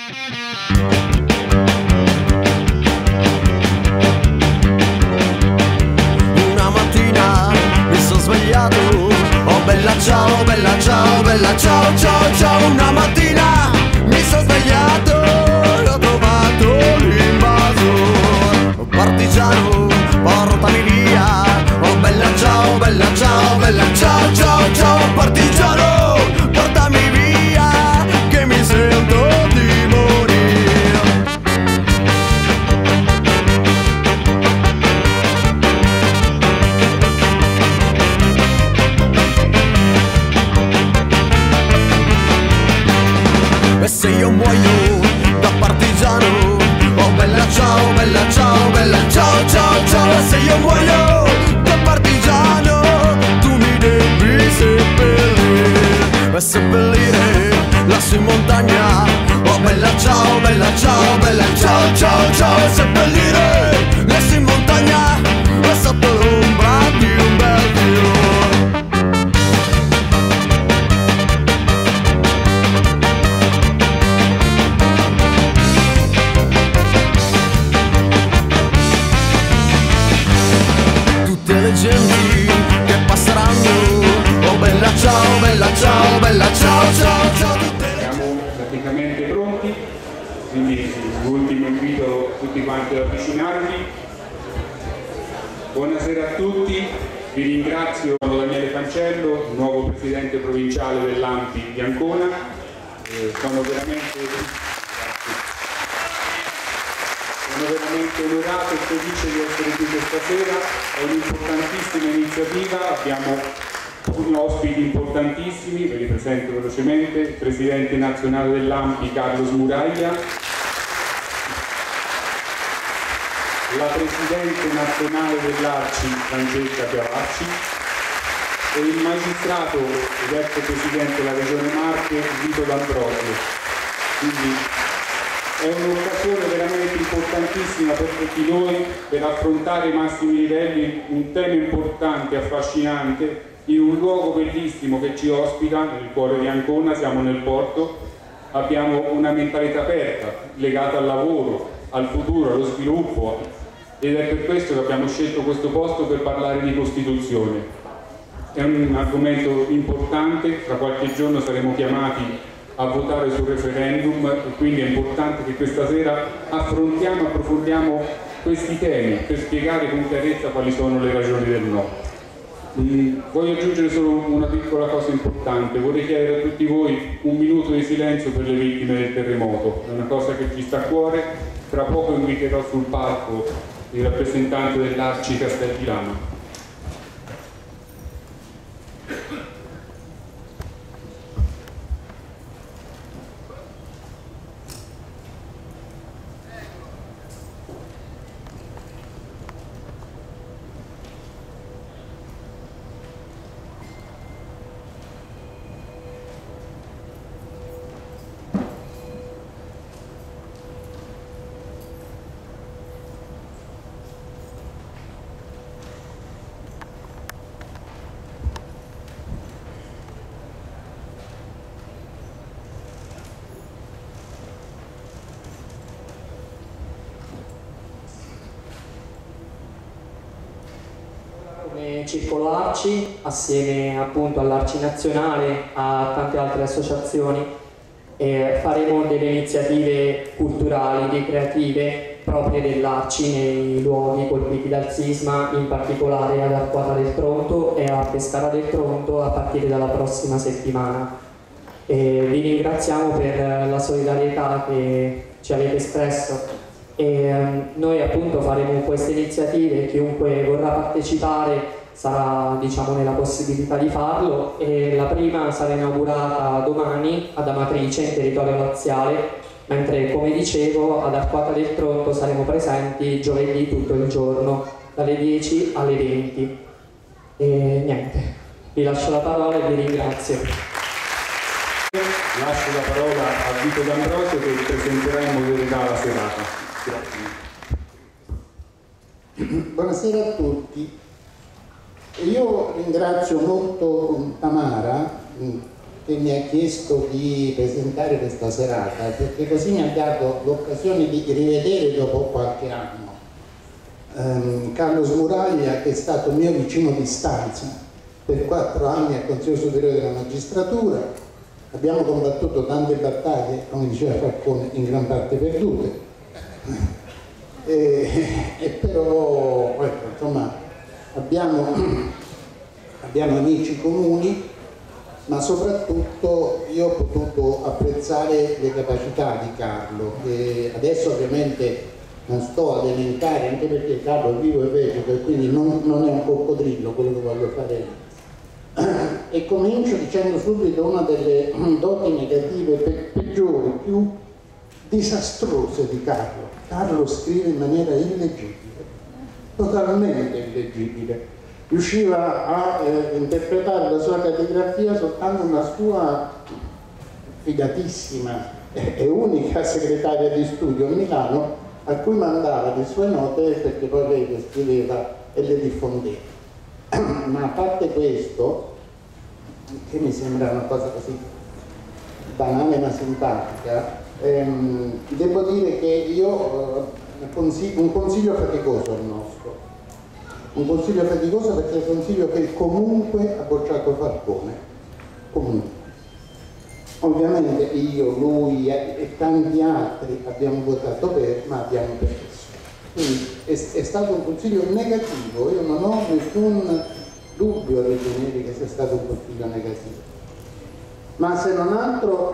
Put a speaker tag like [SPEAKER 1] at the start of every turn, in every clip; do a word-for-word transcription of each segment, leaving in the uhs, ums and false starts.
[SPEAKER 1] Una mattina mi sono svegliato, oh bella ciao, bella ciao, bella ciao, ciao, ciao. Una mattina mi sono svegliato e ho trovato l'invasor. Partigiano, portami via, oh bella ciao, bella ciao, bella ciao, ciao, ciao. Partigiano, portami via, che mi sento di morire. E se io muoio da partigiano, oh bella ciao, bella ciao, bella ciao, ciao, ciao. E se io muoio da partigiano, tu mi devi seppellire. E seppellire lassù in montagna, oh bella ciao, bella ciao, bella ciao, ciao, ciao. E seppellire lassù in montagna, e sotto l'ombra di un bel fiore. Genti che passeranno, oh bella ciao, bella ciao, bella ciao, ciao, ciao.
[SPEAKER 2] Siamo praticamente pronti, quindi l'ultimo invito tutti quanti ad avvicinarvi. Buonasera a tutti, vi ringrazio. Sono Daniele Cancello, nuovo presidente provinciale dell'A M P I di Ancona. Eh, sono veramente Sono veramente onorato e felice di essere qui questa sera. È un'importantissima iniziativa, abbiamo ospiti importantissimi, ve li presento velocemente: il presidente nazionale dell'A M P I Carlo Smuraglia, la presidente nazionale dell'Arci Francesca Chiavacci e il magistrato ed ex presidente della Regione Marche Vito D'Ambrosio. Quindi è un'occasione veramente importantissima per tutti noi per affrontare ai massimi livelli un tema importante e affascinante in un luogo bellissimo che ci ospita nel cuore di Ancona. Siamo nel porto, abbiamo una mentalità aperta legata al lavoro, al futuro, allo sviluppo, ed è per questo che abbiamo scelto questo posto per parlare di Costituzione. È un argomento importante, tra qualche giorno saremo chiamati a votare sul referendum e quindi è importante che questa sera affrontiamo e approfondiamo questi temi per spiegare con chiarezza quali sono le ragioni del no. Mm, voglio aggiungere solo una piccola cosa importante: vorrei chiedere a tutti voi un minuto di silenzio per le vittime del terremoto, è una cosa che ci sta a cuore. Tra poco inviterò sul palco il rappresentante dell'Arci Castellilano.
[SPEAKER 3] Circolarci assieme appunto all'Arci Nazionale, a tante altre associazioni, e faremo delle iniziative culturali, ricreative proprie dell'Arci nei luoghi colpiti dal sisma, in particolare ad Arquata del Tronto e a Pescara del Tronto a partire dalla prossima settimana. E vi ringraziamo per la solidarietà che ci avete espresso. E, um, noi appunto faremo queste iniziative, chiunque vorrà partecipare sarà, diciamo, nella possibilità di farlo, e la prima sarà inaugurata domani ad Amatrice in territorio laziale, mentre, come dicevo, ad Arquata del Tronto saremo presenti giovedì tutto il giorno dalle dieci alle venti. E niente, vi lascio la parola e vi ringrazio.
[SPEAKER 2] Lascio la parola a Vito D'Ambrosio che presenterà in modalità la serata.
[SPEAKER 4] Buonasera a tutti. Io ringrazio molto Tamara che mi ha chiesto di presentare questa serata, perché così mi ha dato l'occasione di rivedere dopo qualche anno um, Carlo Smuraglia, che è stato mio vicino di stanza per quattro anni al Consiglio Superiore della Magistratura. Abbiamo combattuto tante battaglie, come diceva Falcone, in gran parte perdute, e, e però ecco, insomma, abbiamo, abbiamo amici comuni, ma soprattutto io ho potuto apprezzare le capacità di Carlo, che adesso ovviamente non sto ad elencare, anche perché Carlo è vivo e vegeto e quindi non, non è un coccodrillo quello che voglio fare io. E comincio dicendo subito una delle doti negative pe peggiori, più disastrose di Carlo. Carlo scrive in maniera illeggibile, totalmente illeggibile. Riusciva a eh, interpretare la sua calligrafia soltanto una sua fidatissima e unica segretaria di studio a Milano, a cui mandava le sue note perché poi lei le scriveva e le diffondeva. Ma a parte questo, che mi sembra una cosa così banale ma simpatica, ehm, devo dire che io eh, consiglio, un consiglio faticoso al nostro, un consiglio faticoso perché è il consiglio che comunque ha bocciato Falcone, comunque. Ovviamente io, lui e tanti altri abbiamo votato per, ma abbiamo perso. Quindi è, è stato un consiglio negativo, io non ho nessun dubbio a ritenere che sia stato un consiglio negativo, ma se non altro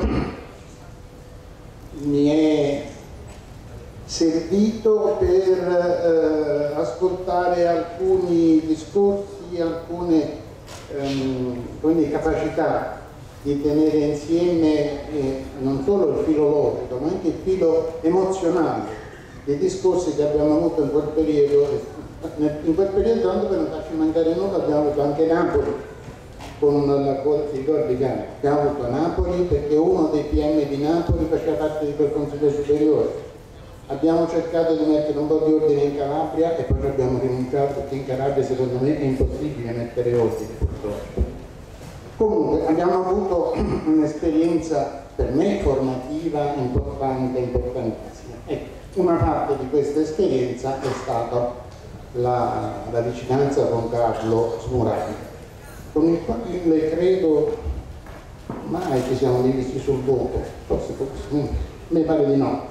[SPEAKER 4] mi è servito per eh, ascoltare alcuni discorsi, alcune ehm, quindi capacità di tenere insieme eh, non solo il filo logico ma anche il filo emozionale dei discorsi che abbiamo avuto in quel periodo. In quel periodo, tanto per non farci mancare nulla, abbiamo avuto anche Napoli con la Corte di Cordica, abbiamo avuto Napoli perché uno dei P M di Napoli faceva parte di quel Consiglio Superiore. Abbiamo cercato di mettere un po' di ordine in Calabria e poi abbiamo rinunciato perché in Calabria secondo me è impossibile mettere ordine, purtroppo. Comunque abbiamo avuto un'esperienza per me formativa importante, importantissima. Ecco, una parte di questa esperienza è stata la, la vicinanza con Carlo Smuraglia, con il quale credo mai ci siamo divisi sul voto, forse mi pare di no.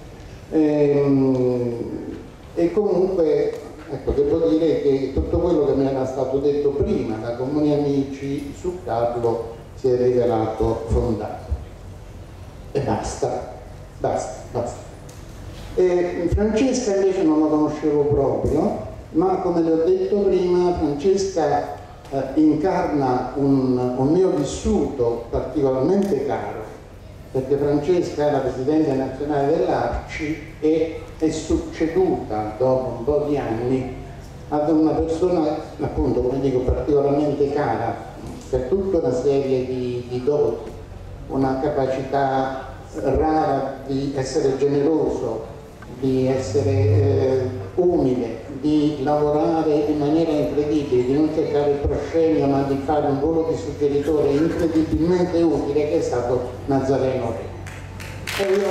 [SPEAKER 4] E, e comunque ecco, devo dire che tutto quello che mi era stato detto prima da comuni amici su Carlo si è rivelato fondato. E basta, basta, basta. E Francesca invece non la conoscevo proprio, ma come le ho detto prima, Francesca eh, incarna un, un mio vissuto particolarmente caro, perché Francesca è la Presidente nazionale dell'Arci e è succeduta dopo un po' di anni ad una persona, appunto, come dico, particolarmente cara per tutta una serie di, di doti, una capacità rara di essere generoso, di essere eh, umile, di lavorare in maniera incredibile, di non cercare il proscenio ma di fare un ruolo di suggeritore incredibilmente utile, che è stato Nazareno Re. E io...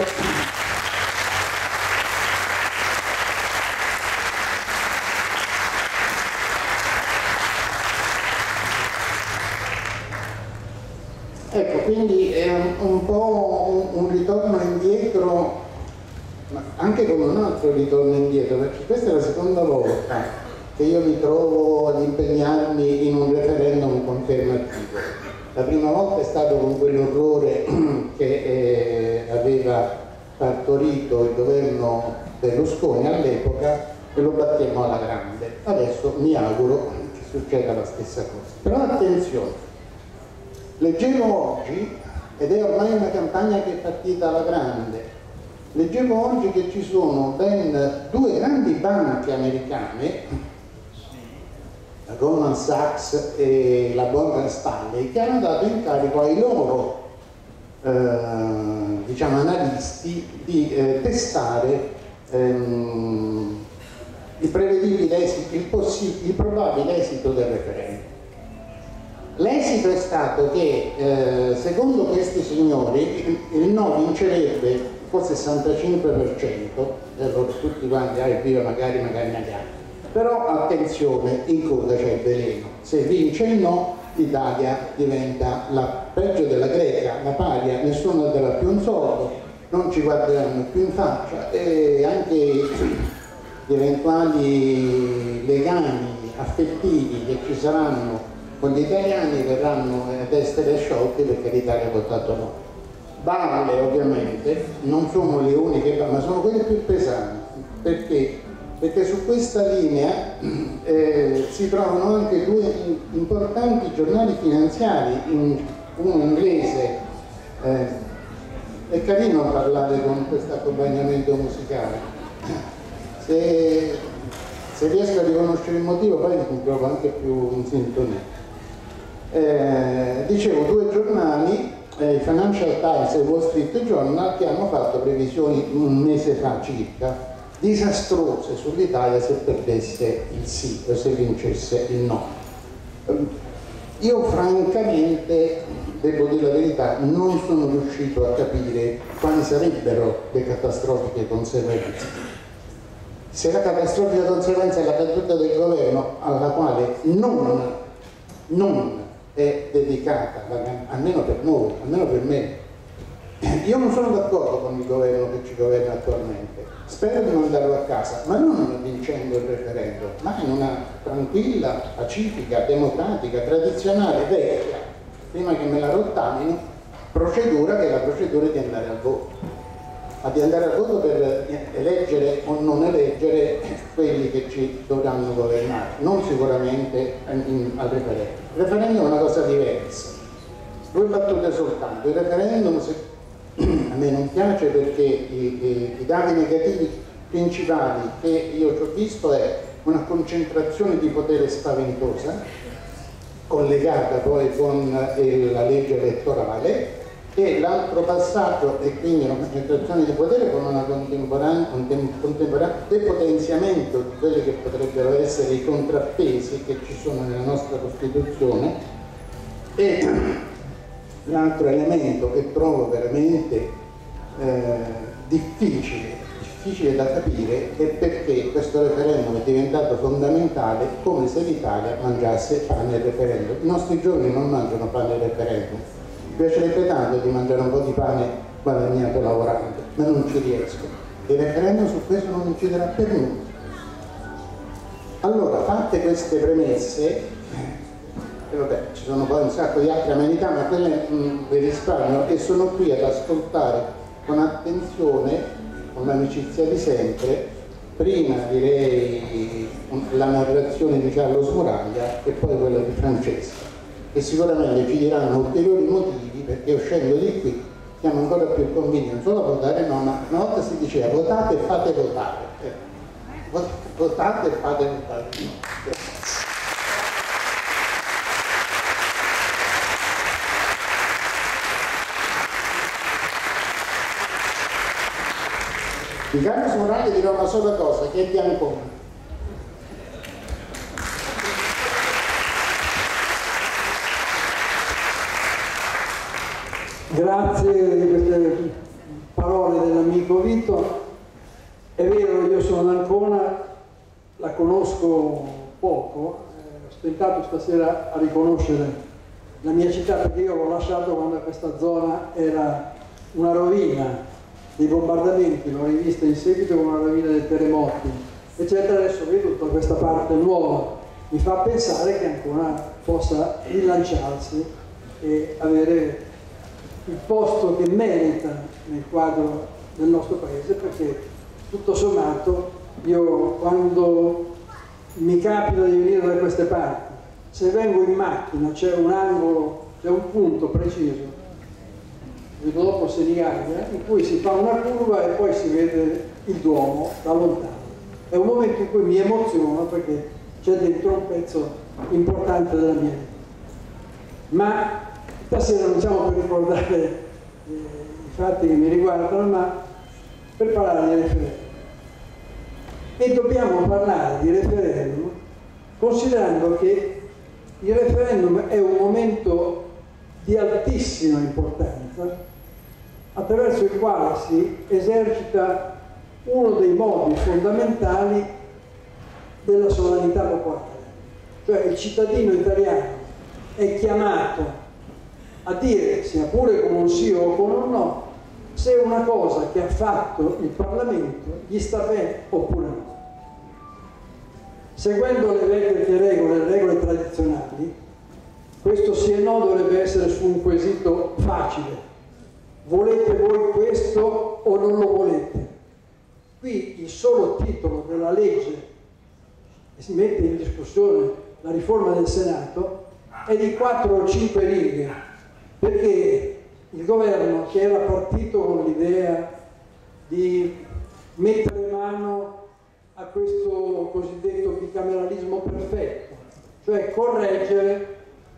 [SPEAKER 4] Ecco, quindi è un, un po' un, un ritorno indietro, ma anche come un altro ritorno indietro, perché questa è la seconda volta che io mi trovo ad impegnarmi in un referendum confermativo. La prima volta è stato con quell'orrore che eh, aveva partorito il governo Berlusconi all'epoca e lo battemmo alla grande. Adesso mi auguro che succeda la stessa cosa. Però attenzione, leggevo oggi, ed è ormai una campagna che è partita alla grande, leggevo oggi che ci sono ben due grandi banche americane, la Goldman Sachs e la Morgan Stanley, che hanno dato incarico ai loro eh, diciamo, analisti di eh, testare ehm, il prevedibile esito, il, il probabile esito del referendum. L'esito è stato che, eh, secondo questi signori, il no vincerebbe col sessantacinque per cento, e allora tutti quanti, ah, evviva, magari, magari, magari. Però attenzione, in coda c'è il veleno. Se vince il no, l'Italia diventa la peggio della Grecia, la paria, nessuno darà più un soldo, non ci guarderanno più in faccia e anche gli eventuali legami affettivi che ci saranno con gli italiani verranno ad essere sciolti perché l'Italia ha votato no. Balle ovviamente non sono le uniche, ma sono quelle più pesanti, perché, perché su questa linea eh, si trovano anche due importanti giornali finanziari, in, uno inglese, eh, è carino parlare con questo accompagnamento musicale, se, se riesco a riconoscere il motivo poi mi trovo anche più in sintonia. Eh, dicevo, due giornali, eh, il Financial Times e il Wall Street Journal, che hanno fatto previsioni un mese fa circa disastrose sull'Italia se perdesse il sì o se vincesse il no. Io francamente, devo dire la verità, non sono riuscito a capire quali sarebbero le catastrofiche conseguenze. Se la catastrofica conseguenza è la caduta del governo, alla quale non, non è dedicata, almeno per noi, almeno per me. Io non sono d'accordo con il governo che ci governa attualmente, spero di mandarlo a casa, ma non vincendo il referendum, ma in una tranquilla, pacifica, democratica, tradizionale, vecchia, prima che me la rottamino, procedura che è la procedura di andare al voto. Ma di andare al voto per eleggere o non eleggere quelli che ci dovranno governare, non sicuramente in, al referendum. Il referendum è una cosa diversa. Due battute soltanto. Il referendum se, a me non piace perché i, i, i dati negativi principali che io ci ho visto è una concentrazione di potere spaventosa, collegata poi con il, la legge elettorale, e l'altro passaggio è quindi una concentrazione di potere con un contemporaneo, contemporaneo depotenziamento di quelli che potrebbero essere i contrappesi che ci sono nella nostra Costituzione, e l'altro elemento che trovo veramente eh, difficile, difficile da capire è perché questo referendum è diventato fondamentale, come se l'Italia mangiasse pane al referendum. I nostri giovani non mangiano pane al referendum. Mi piacerebbe tanto di mangiare un po' di pane guadagnato lavorando, ma non ci riesco. Il referendum su questo non inciderà per nulla. Allora, fatte queste premesse, e vabbè, ci sono poi un sacco di altre amenità, ma quelle mh, vi risparmio, e sono qui ad ascoltare con attenzione, con l'amicizia di sempre, prima direi la narrazione di Carlo Smuraglia e poi quella di Francesca, che sicuramente ci diranno ulteriori motivi perché uscendo di qui siamo ancora più convinti non solo a votare no, ma una volta si diceva votate e fate votare, eh, votate e fate votare. Di Carlo Smuraglia dirò una sola cosa, che è Biancone.
[SPEAKER 5] Grazie di queste parole dell'amico Vito. È vero, io sono d'Ancona, la conosco poco, eh, ho tentato stasera a riconoscere la mia città perché io l'ho lasciato quando questa zona era una rovina dei bombardamenti, l'ho rivista in seguito come una rovina dei terremoti, eccetera. Adesso vedo tutta questa parte nuova, mi fa pensare che Ancona possa rilanciarsi e avere il posto che merita nel quadro del nostro paese, perché tutto sommato io quando mi capita di venire da queste parti, se vengo in macchina c'è un angolo, c'è un punto preciso, vedo dopo Senigallia, in cui si fa una curva e poi si vede il Duomo da lontano. È un momento in cui mi emoziono perché c'è dentro un pezzo importante della mia vita. Ma stasera non siamo per ricordare eh, i fatti che mi riguardano, ma per parlare di referendum. E dobbiamo parlare di referendum considerando che il referendum è un momento di altissima importanza attraverso il quale si esercita uno dei modi fondamentali della sovranità popolare, cioè il cittadino italiano è chiamato a dire, sia pure con un sì o con un no, se una cosa che ha fatto il Parlamento gli sta bene oppure no. Seguendo le vecchie regole, le regole tradizionali, questo sì e no dovrebbe essere su un quesito facile. Volete voi questo o non lo volete? Qui il solo titolo della legge che si mette in discussione, la riforma del Senato, è di quattro o cinque righe, perché il governo, che era partito con l'idea di mettere mano a questo cosiddetto bicameralismo perfetto, cioè correggere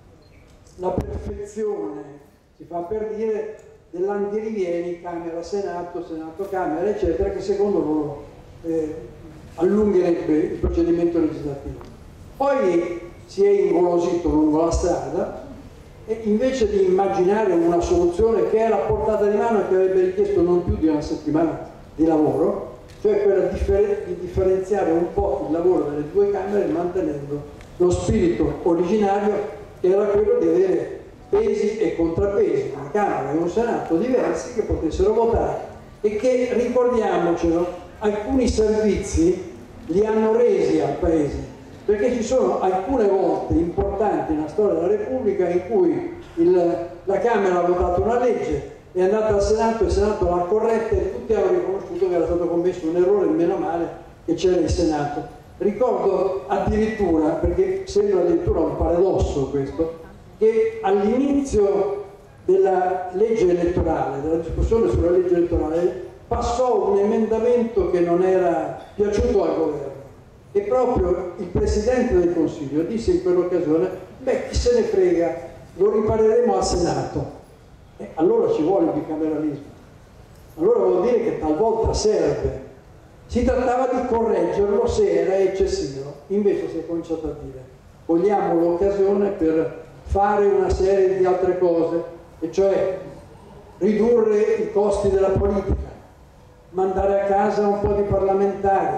[SPEAKER 5] la perfezione, si fa per dire, dell'andirivieni Camera, Senato, Senato, Camera, eccetera, che secondo loro eh, allungherebbe il procedimento legislativo. Poi si è ingolosito lungo la strada e invece di immaginare una soluzione che era a portata di mano e che avrebbe richiesto non più di una settimana di lavoro, cioè quella differ- di differenziare un po' il lavoro delle due Camere mantenendo lo spirito originario, che era quello di avere pesi e contrappesi, una Camera e un Senato diversi che potessero votare e che, ricordiamocelo, alcuni servizi li hanno resi al Paese, perché ci sono alcune volte importanti nella storia della Repubblica in cui il, la Camera ha votato una legge, è andata al Senato, il Senato l'ha corretta e tutti hanno riconosciuto che era stato commesso un errore, meno male che c'era il Senato. Ricordo addirittura, perché sembra addirittura un paradosso questo, che all'inizio della legge elettorale, della discussione sulla legge elettorale, passò un emendamento che non era piaciuto al governo e proprio il Presidente del Consiglio disse in quell'occasione: beh, chi se ne frega, lo ripareremo al Senato. E allora ci vuole il bicameralismo, allora vuol dire che talvolta serve. Si trattava di correggerlo se era eccessivo, invece si è cominciato a dire: vogliamo l'occasione per fare una serie di altre cose, e cioè ridurre i costi della politica, mandare a casa un po' di parlamentari,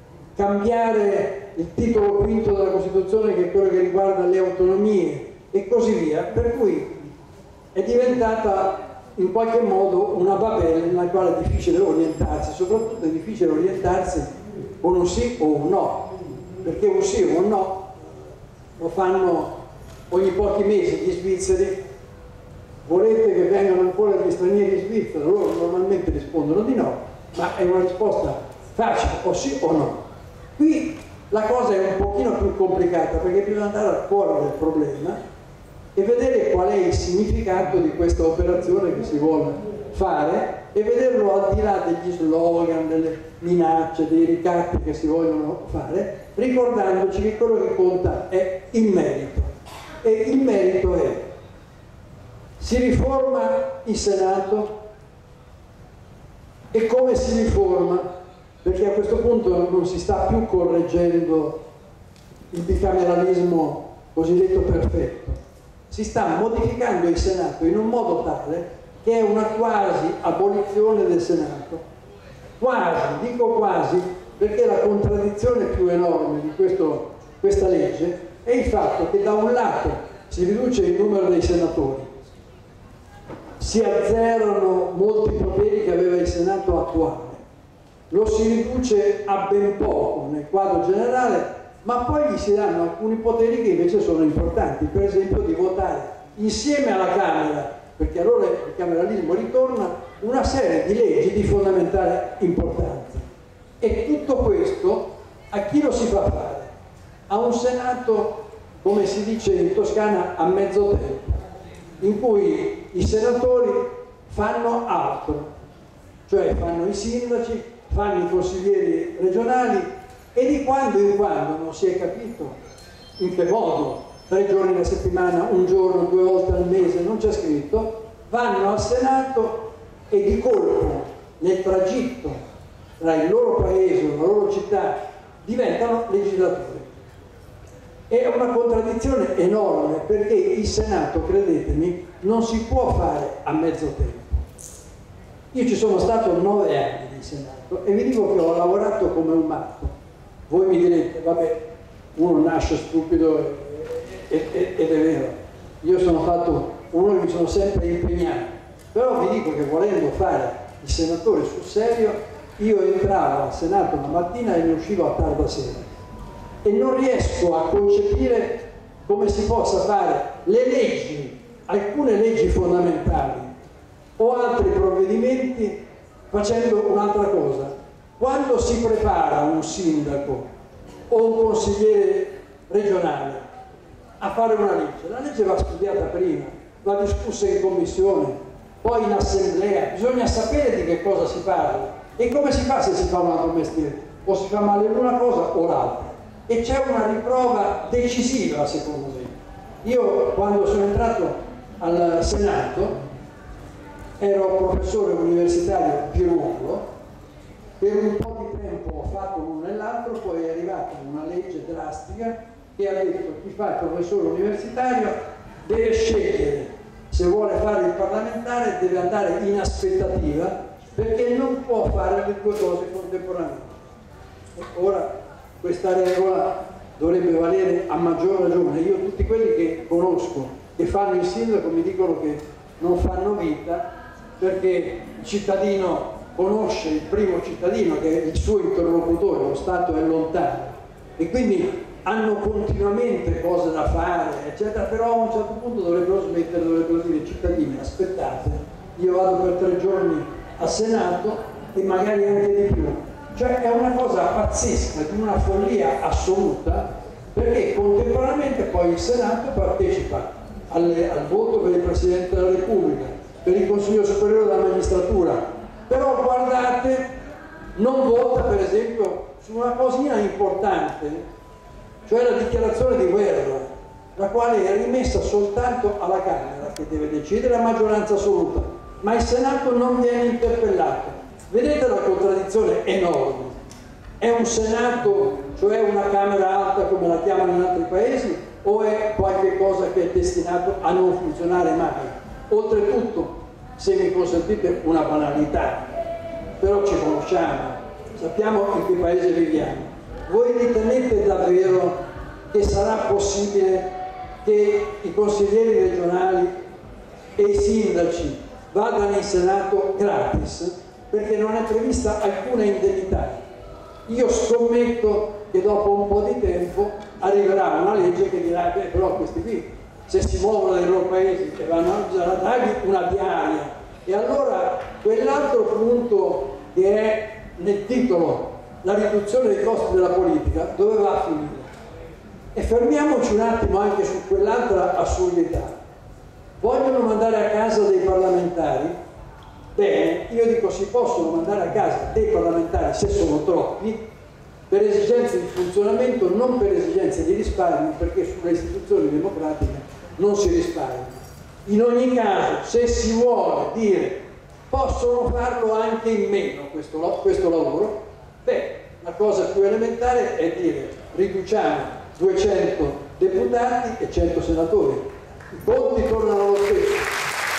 [SPEAKER 5] cambiare il titolo quinto della Costituzione, che è quello che riguarda le autonomie, e così via, per cui è diventata in qualche modo una babele nella quale è difficile orientarsi, soprattutto è difficile orientarsi con un sì o un no, perché un sì o un no lo fanno ogni pochi mesi gli svizzeri. Volete che vengano ancora gli stranieri in Svizzera? Loro normalmente rispondono di no, ma è una risposta facile, o sì o no. Qui la cosa è un pochino più complicata, perché bisogna andare a cuore del problema e vedere qual è il significato di questa operazione che si vuole fare e vederlo al di là degli slogan, delle minacce, dei ricatti che si vogliono fare, ricordandoci che quello che conta è il merito. E il merito è: si riforma il Senato, e come si riforma? Perché a questo punto non si sta più correggendo il bicameralismo cosiddetto perfetto, si sta modificando il Senato in un modo tale che è una quasi abolizione del Senato. Quasi, dico quasi, perché la contraddizione più enorme di questo, questa legge è il fatto che da un lato si riduce il numero dei senatori, si azzerano molti poteri che aveva il Senato attuale, lo si riduce a ben poco nel quadro generale, ma poi gli si danno alcuni poteri che invece sono importanti, per esempio di votare insieme alla Camera, perché allora il bicameralismo ritorna, una serie di leggi di fondamentale importanza. E tutto questo a chi lo si fa fare? A un Senato, come si dice in Toscana, a mezzo tempo, in cui i senatori fanno altro, cioè fanno i sindaci, fanno i consiglieri regionali, e di quando in quando, non si è capito in che modo, tre giorni alla settimana, un giorno, due volte al mese, non c'è scritto, vanno al Senato e di colpo nel tragitto tra il loro paese o la loro città diventano legislatori. È una contraddizione enorme, perché il Senato, credetemi, non si può fare a mezzo tempo. Io ci sono stato nove anni di Senato e vi dico che ho lavorato come un matto. Voi mi direte, vabbè, uno nasce stupido ed è vero. Io sono stato uno che mi sono sempre impegnato, però vi dico che volendo fare il senatore sul serio, io entravo al Senato una mattina e ne uscivo a tarda sera. E non riesco a concepire come si possa fare le leggi, alcune leggi fondamentali o altri provvedimenti facendo un'altra cosa. Quando si prepara un sindaco o un consigliere regionale a fare una legge, la legge va studiata prima, va discussa in commissione, poi in assemblea, bisogna sapere di che cosa si parla e come si fa se si fa un altro mestiere, o si fa male l'una cosa o l'altra. E c'è una riprova decisiva, secondo me. Io quando sono entrato al Senato ero professore universitario di ruolo, per un po' di tempo ho fatto l'uno e l'altro, poi è arrivata una legge drastica che ha detto chi fa il professore universitario deve scegliere se vuole fare il parlamentare, deve andare in aspettativa perché non può fare le due cose contemporaneamente. E ora questa regola dovrebbe valere a maggior ragione. Io tutti quelli che conosco che fanno il sindaco mi dicono che non fanno vita perché il cittadino conosce il primo cittadino che è il suo interlocutore, lo Stato è lontano e quindi hanno continuamente cose da fare, eccetera, però a un certo punto dovrebbero smettere, dovrebbero dire cittadini aspettate, io vado per tre giorni al Senato e magari anche di più. Cioè è una cosa pazzesca, di una follia assoluta, perché contemporaneamente poi il Senato partecipa alle, al voto per il Presidente della Repubblica, per il Consiglio Superiore della Magistratura, però guardate, non vota per esempio su una cosina importante, cioè la dichiarazione di guerra, la quale è rimessa soltanto alla Camera, che deve decidere a maggioranza assoluta, ma il Senato non viene interpellato. Vedete la contraddizione enorme? È un Senato, cioè una Camera alta come la chiamano in altri paesi, o è qualche cosa che è destinato a non funzionare mai? Oltretutto, se mi consentite una banalità, però ci conosciamo, sappiamo in che paese viviamo. Voi ritenete davvero che sarà possibile che i consiglieri regionali e i sindaci vadano in Senato gratis? Perché non è prevista alcuna indennità. Io scommetto che dopo un po' di tempo arriverà una legge che dirà beh, però questi qui se si muovono dai loro paesi e vanno a dargli una diaria e allora quell'altro punto che è nel titolo la riduzione dei costi della politica dove va a finire? E fermiamoci un attimo anche su quell'altra assurdità. Vogliono mandare a casa dei parlamentari? Bene, io dico si possono mandare a casa dei parlamentari se sono troppi per esigenze di funzionamento, non per esigenze di risparmio, perché sulle istituzioni democratiche non si risparmia. In ogni caso, se si vuole dire possono farlo anche in meno questo, questo lavoro, beh, la cosa più elementare è dire riduciamo duecento deputati e cento senatori. I conti tornano allo stesso.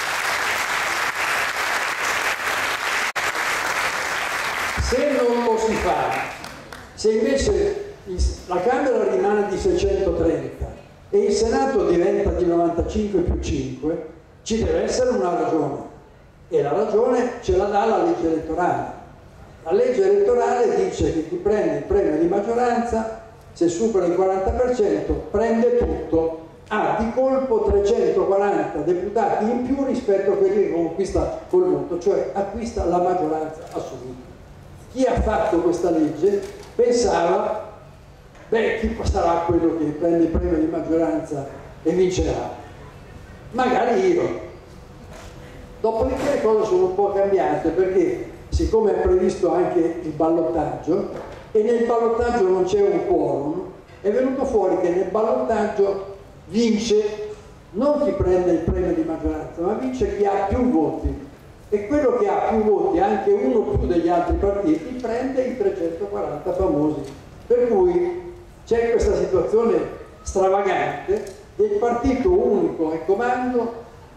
[SPEAKER 5] Se non lo si fa, se invece la Camera rimane di seicentotrenta e il Senato diventa di novantacinque più cinque, ci deve essere una ragione e la ragione ce la dà la legge elettorale. La legge elettorale dice che chi prende il premio di maggioranza, se supera il quaranta per cento, prende tutto, ha di colpo trecentoquaranta deputati in più rispetto a quelli che conquista col voto, cioè acquista la maggioranza assoluta. Chi ha fatto questa legge pensava, beh, chi sarà quello che prende il premio di maggioranza e vincerà? Magari io. Dopodiché le cose sono un po' cambiate perché siccome è previsto anche il ballottaggio e nel ballottaggio non c'è un quorum, è venuto fuori che nel ballottaggio vince non chi prende il premio di maggioranza, ma vince chi ha più voti. E quello che ha più voti, anche uno più degli altri partiti, prende i trecentoquaranta famosi. Per cui c'è questa situazione stravagante del partito unico e comando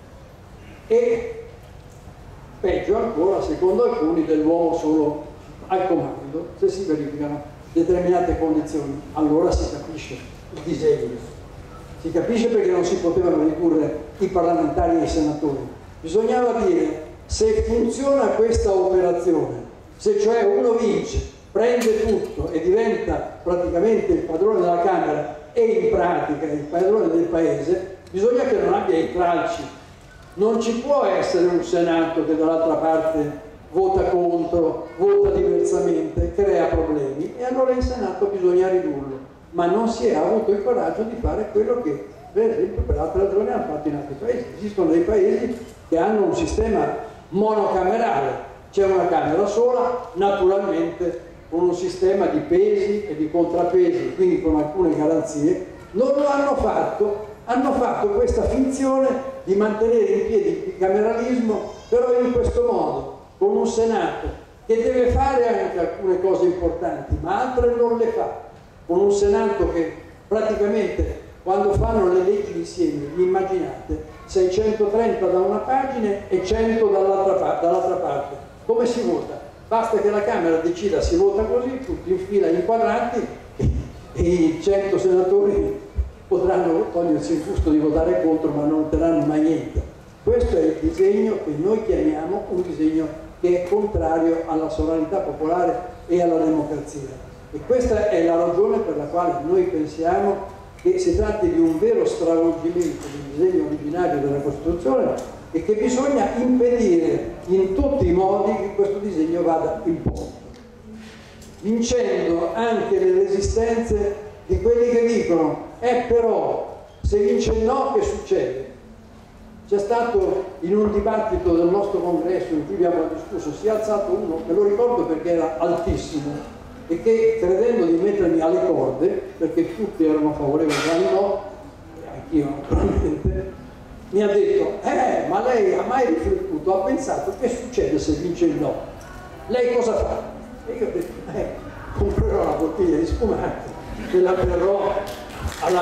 [SPEAKER 5] e, peggio ancora, secondo alcuni, dell'uomo solo al comando, se si verificano determinate condizioni. Allora si capisce il disegno, si capisce perché non si potevano ridurre i parlamentari e i senatori. Bisognava dire: se funziona questa operazione, se cioè uno vince, prende tutto e diventa praticamente il padrone della Camera e in pratica il padrone del Paese, bisogna che non abbia i tralci. Non ci può essere un Senato che dall'altra parte vota contro, vota diversamente, crea problemi, e allora in Senato bisogna ridurlo. Ma non si è avuto il coraggio di fare quello che, per esempio, per altre ragioni hanno fatto in altri paesi. Esistono dei paesi che hanno un sistema monocamerale, c'è una Camera sola, naturalmente con un sistema di pesi e di contrappesi, quindi con alcune garanzie. Non lo hanno fatto, hanno fatto questa finzione di mantenere in piedi il bicameralismo, però in questo modo, con un Senato che deve fare anche alcune cose importanti, ma altre non le fa, con un Senato che praticamente quando fanno le leggi insieme, vi immaginate, seicentotrenta da una pagina e cento dall'altra dall'altra parte. Come si vota? Basta che la Camera decida, si vota così, tutti in fila inquadrati, e, e i cento senatori potranno togliersi il gusto di votare contro, ma non otterranno mai niente. Questo è il disegno che noi chiamiamo un disegno che è contrario alla sovranità popolare e alla democrazia. E questa è la ragione per la quale noi pensiamo che si tratti di un vero stravolgimento del disegno originario della Costituzione e che bisogna impedire in tutti i modi che questo disegno vada in porto, vincendo anche le resistenze di quelli che dicono: eh però, se vince il no, che succede? C'è stato in un dibattito del nostro congresso in cui abbiamo discusso, si è alzato uno, me lo ricordo perché era altissimo, e che, credendo di mettermi alle corde, perché tutti erano favorevoli al no, e anch'io naturalmente, mi ha detto: eh, ma lei ha mai riflettuto, ha pensato che succede se vince il no? Lei cosa fa? E io ho detto: eh, comprerò una bottiglia di spumante e la berrò alla...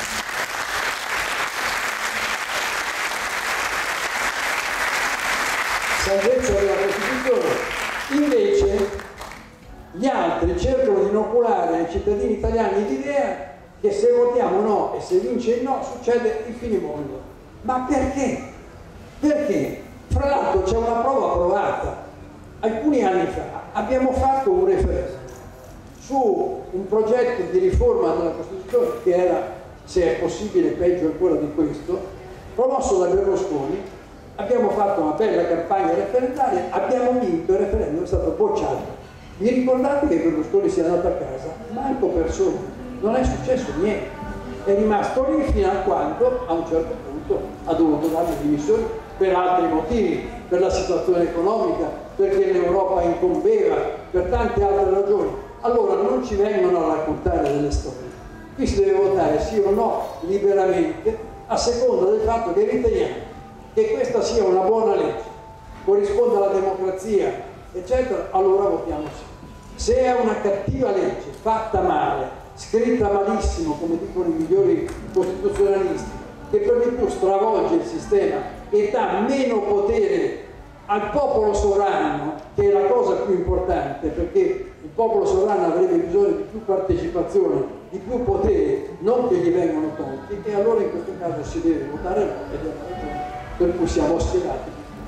[SPEAKER 5] salvezza della Costituzione. Invece gli altri cercano di inoculare ai cittadini italiani l'idea che se votiamo no e se vince il no succede il finimondo. Ma perché? Perché? Fra l'altro c'è una prova provata. Alcuni anni fa abbiamo fatto un referendum su un progetto di riforma della Costituzione che era, se è possibile, peggio ancora di questo, promosso da Berlusconi. Abbiamo fatto una bella campagna referendaria, abbiamo vinto il referendum, è stato bocciato. Vi ricordate che Berlusconi sia andato a casa? Manco persona, non è successo niente, è rimasto lì fino a quando a un certo punto ha dovuto dare le dimissioni per altri motivi, per la situazione economica, perché l'Europa incombeva, per tante altre ragioni. Allora non ci vengono a raccontare delle storie, qui si deve votare sì o no liberamente a seconda del fatto che riteniamo che questa sia una buona legge, corrisponde alla democrazia, eccetera, allora votiamo sì. Se è una cattiva legge, fatta male, scritta malissimo, come dicono i migliori costituzionalisti, che per di più stravolge il sistema e dà meno potere al popolo sovrano, che è la cosa più importante, perché il popolo sovrano avrebbe bisogno di più partecipazione, di più potere, non che gli vengano tolti, e allora in questo caso si deve votare no, ed è la ragione per cui siamo schierati.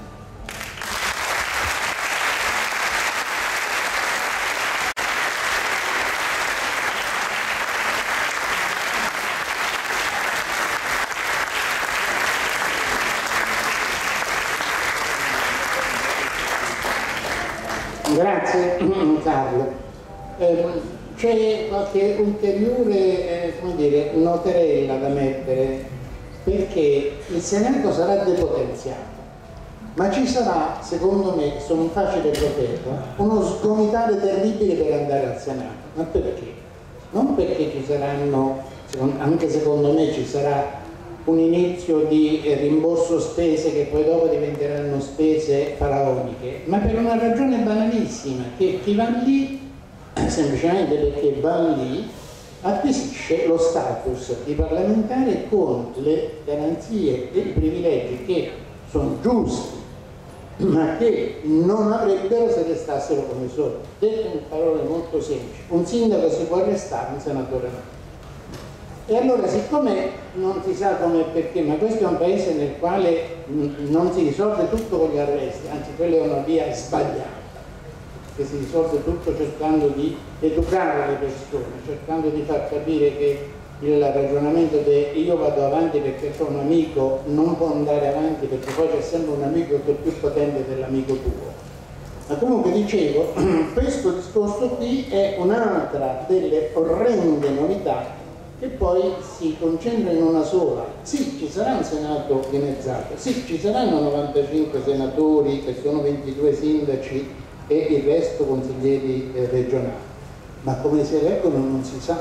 [SPEAKER 4] Grazie Carlo. Eh, c'è qualche ulteriore eh, come dire, noterella da mettere, perché il Senato sarà depotenziato, ma ci sarà, secondo me, sono facile protetto, uno sgomitare terribile per andare al Senato. Ma perché? Non perché ci saranno, anche secondo me ci sarà un inizio di rimborso spese che poi dopo diventeranno spese faraoniche, ma per una ragione banalissima, che chi va lì semplicemente perché va lì acquisisce lo status di parlamentare con le garanzie e i privilegi che sono giusti, ma che non avrebbero se restassero come sono. Detto in parole molto semplici, un sindaco si può arrestare, un senatore no. E allora, siccome non si sa come e perché, ma questo è un paese nel quale non si risolve tutto con gli arresti, anzi quella è una via sbagliata, che si risolve tutto cercando di educare le persone, cercando di far capire che il ragionamento di io vado avanti perché ho un amico non può andare avanti, perché poi c'è sempre un amico che è più potente dell'amico tuo. Ma comunque dicevo, questo discorso qui è un'altra delle orrende novità che poi si concentra in una sola. Sì, ci sarà un Senato dimezzato, sì, ci saranno novantacinque senatori che sono ventidue sindaci e il resto consiglieri eh, regionali, ma come si eleggono non si sa,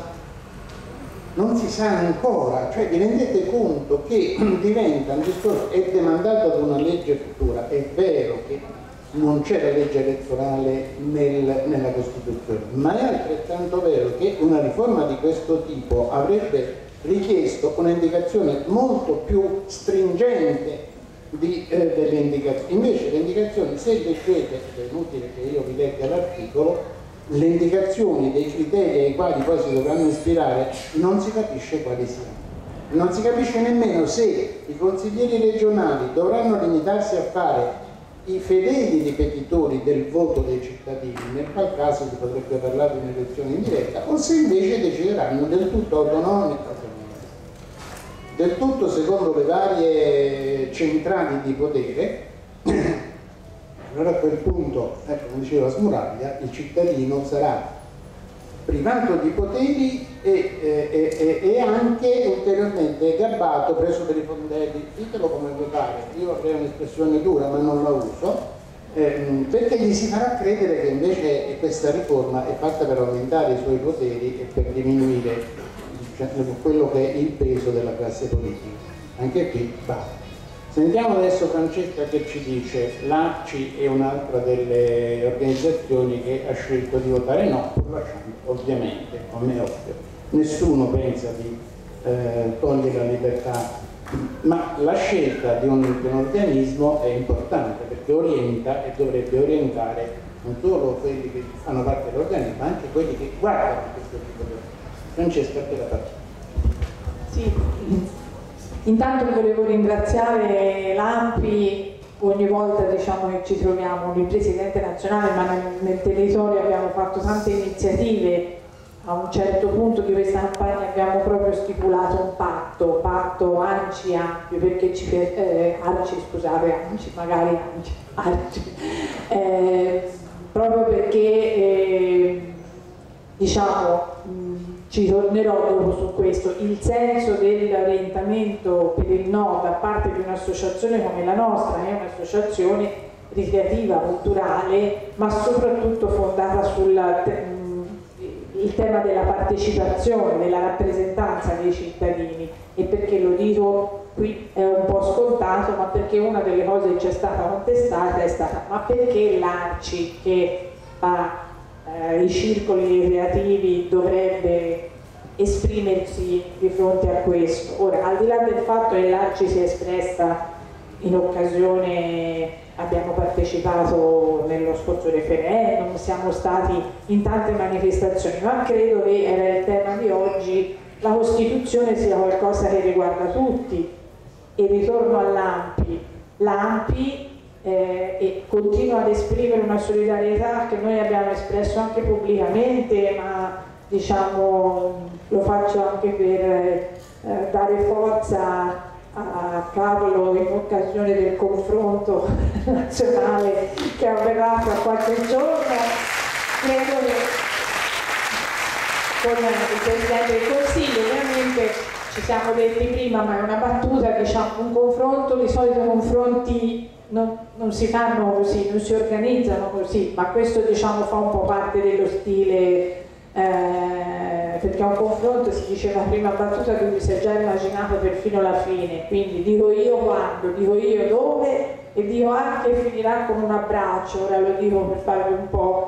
[SPEAKER 4] non si sa ancora, cioè vi rendete conto che diventa un discorso, è demandato ad una legge futura. È vero che non c'è la legge elettorale nel, nella Costituzione, ma è altrettanto vero che una riforma di questo tipo avrebbe richiesto un'indicazione molto più stringente di, eh, delle indicazioni. Invece le indicazioni, se leggete, è inutile che io vi legga l'articolo, le indicazioni dei criteri ai quali poi si dovranno ispirare non si capisce quali siano. Non si capisce nemmeno se i consiglieri regionali dovranno limitarsi a fare i fedeli ripetitori del voto dei cittadini, nel qual caso si potrebbe parlare di un'elezione in diretta, o se invece decideranno del tutto autonomico, del tutto secondo le varie centrali di potere. Allora a quel punto, ecco, come diceva Smuraglia, il cittadino sarà privato di poteri e, e, e, e anche ulteriormente gabbato, preso per i fondelli, ditelo come vi pare, io avrei un'espressione dura ma non la uso, eh, perché gli si farà credere che invece questa riforma è fatta per aumentare i suoi poteri e per diminuire, cioè, quello che è il peso della classe politica. Anche qui va. Sentiamo adesso Francesca che ci dice. L'A C I è un'altra delle organizzazioni che ha scelto di votare no, pur lasciando ovviamente, come è ovvio, nessuno pensa di eh, togliere la libertà, ma la scelta di un, di un organismo è importante perché orienta e dovrebbe orientare non solo quelli che fanno parte dell'organismo, ma anche quelli che guardano questo tipo di organizzazione. Francesca, a te la parola.
[SPEAKER 6] Sì. Intanto volevo ringraziare l'A N P I, ogni volta diciamo che ci troviamo il Presidente nazionale, ma nel, nel territorio abbiamo fatto tante iniziative. A un certo punto di questa campagna abbiamo proprio stipulato un patto, patto A N C I ampio, perché ci eh, A N C I, scusate, A N C I, magari A N C I, eh, proprio perché eh, diciamo mh, ci tornerò dopo su questo, il senso dell'orientamento per il no da parte di un'associazione come la nostra, è un'associazione ricreativa, culturale, ma soprattutto fondata sul il tema della partecipazione, della rappresentanza dei cittadini. E perché lo dico qui è un po' scontato, ma perché una delle cose che ci è stata contestata è stata ma perché l'A N C I che fa Eh, i circoli creativi dovrebbe esprimersi di fronte a questo. Ora, al di là del fatto che l'A N C I si è espressa in occasione, abbiamo partecipato nello scorso referendum, siamo stati in tante manifestazioni, ma credo che era il tema di oggi, la Costituzione sia qualcosa che riguarda tutti. E ritorno all'A N P I. L'A N P I Eh, e continua ad esprimere una solidarietà che noi abbiamo espresso anche pubblicamente, ma diciamo lo faccio anche per eh, dare forza a Carlo in occasione del confronto nazionale che avverrà tra qualche giorno. Credo che con il Presidente del Consiglio ovviamente ci siamo detti prima, ma è una battuta, diciamo, un confronto, di solito confronti Non, non si fanno così, non si organizzano così, ma questo diciamo fa un po' parte dello stile, eh, perché a un confronto si diceva prima battuta che si è già immaginato perfino la fine, quindi dico io quando, dico io dove e dico anche finirà con un abbraccio. Ora lo dico per farvi un po'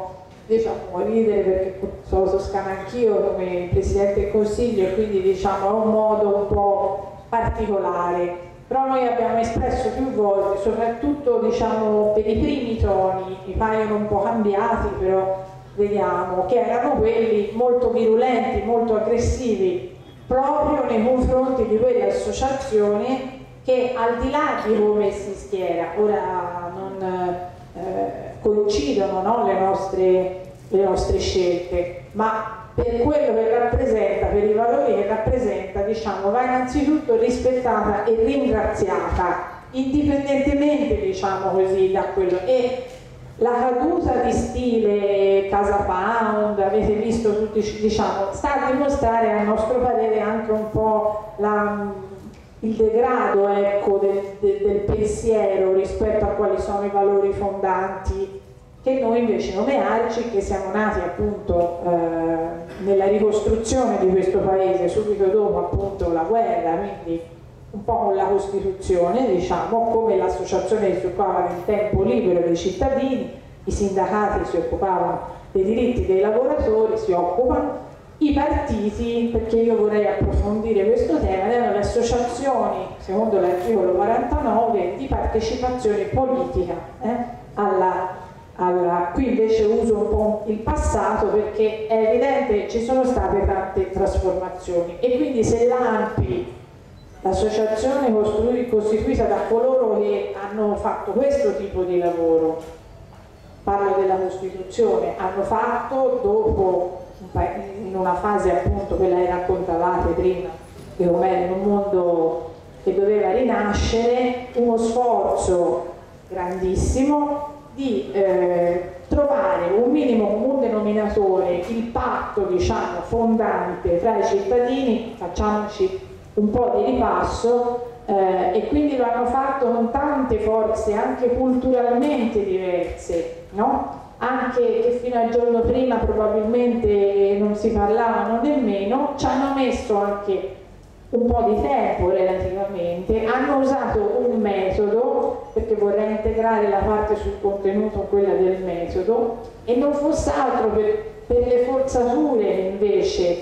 [SPEAKER 6] diciamo ridere perché sono toscana anch'io come Presidente del Consiglio e quindi diciamo è un modo un po' particolare, però noi abbiamo espresso più volte, soprattutto diciamo per i primi toni, mi paiono un po' cambiati, però vediamo che erano quelli molto virulenti, molto aggressivi proprio nei confronti di quelle associazioni che al di là di come si schiera, ora non eh, coincidono, no, le, nostre, le nostre scelte, ma per quello che rappresenta, per i valori che rappresenta, diciamo, va innanzitutto rispettata e ringraziata, indipendentemente, diciamo così, da quello. E la caduta di stile Casa Pound, avete visto tutti, diciamo, sta a dimostrare a nostro parere anche un po' la, il degrado, ecco, del, del, del pensiero rispetto a quali sono i valori fondanti che noi invece come ARCI, che siamo nati appunto eh, nella ricostruzione di questo paese subito dopo appunto la guerra, quindi un po' con la Costituzione, diciamo, come l'associazione che si occupava del tempo libero dei cittadini, i sindacati si occupavano dei diritti dei lavoratori, si occupano, i partiti, perché io vorrei approfondire questo tema, erano le associazioni, secondo l'articolo quarantanove, di partecipazione politica eh, alla Alla, qui invece uso un po' il passato perché è evidente che ci sono state tante trasformazioni e quindi se l'ANPI, l'associazione costituita da coloro che hanno fatto questo tipo di lavoro, parlo della Costituzione, hanno fatto dopo in una fase appunto quella che raccontavate prima di com'era in un mondo che doveva rinascere, uno sforzo grandissimo di eh, trovare un minimo comune denominatore, il patto diciamo fondante tra i cittadini, facciamoci un po' di ripasso eh, e quindi lo hanno fatto con tante forze anche culturalmente diverse, no? Anche che fino al giorno prima probabilmente non si parlavano nemmeno, ci hanno messo anche un po' di tempo relativamente, hanno usato un metodo, perché vorrei integrare la parte sul contenuto con quella del metodo, e non fosse altro per, per le forzature invece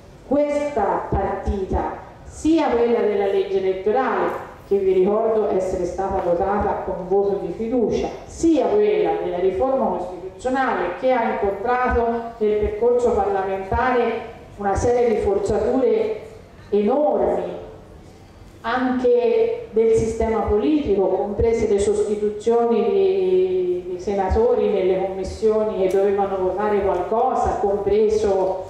[SPEAKER 6] questa partita, sia quella della legge elettorale, che vi ricordo essere stata votata con voto di fiducia, sia quella della riforma costituzionale che ha incontrato nel percorso parlamentare una serie di forzature enormi, anche del sistema politico, comprese le sostituzioni di, di senatori nelle commissioni che dovevano votare qualcosa, compreso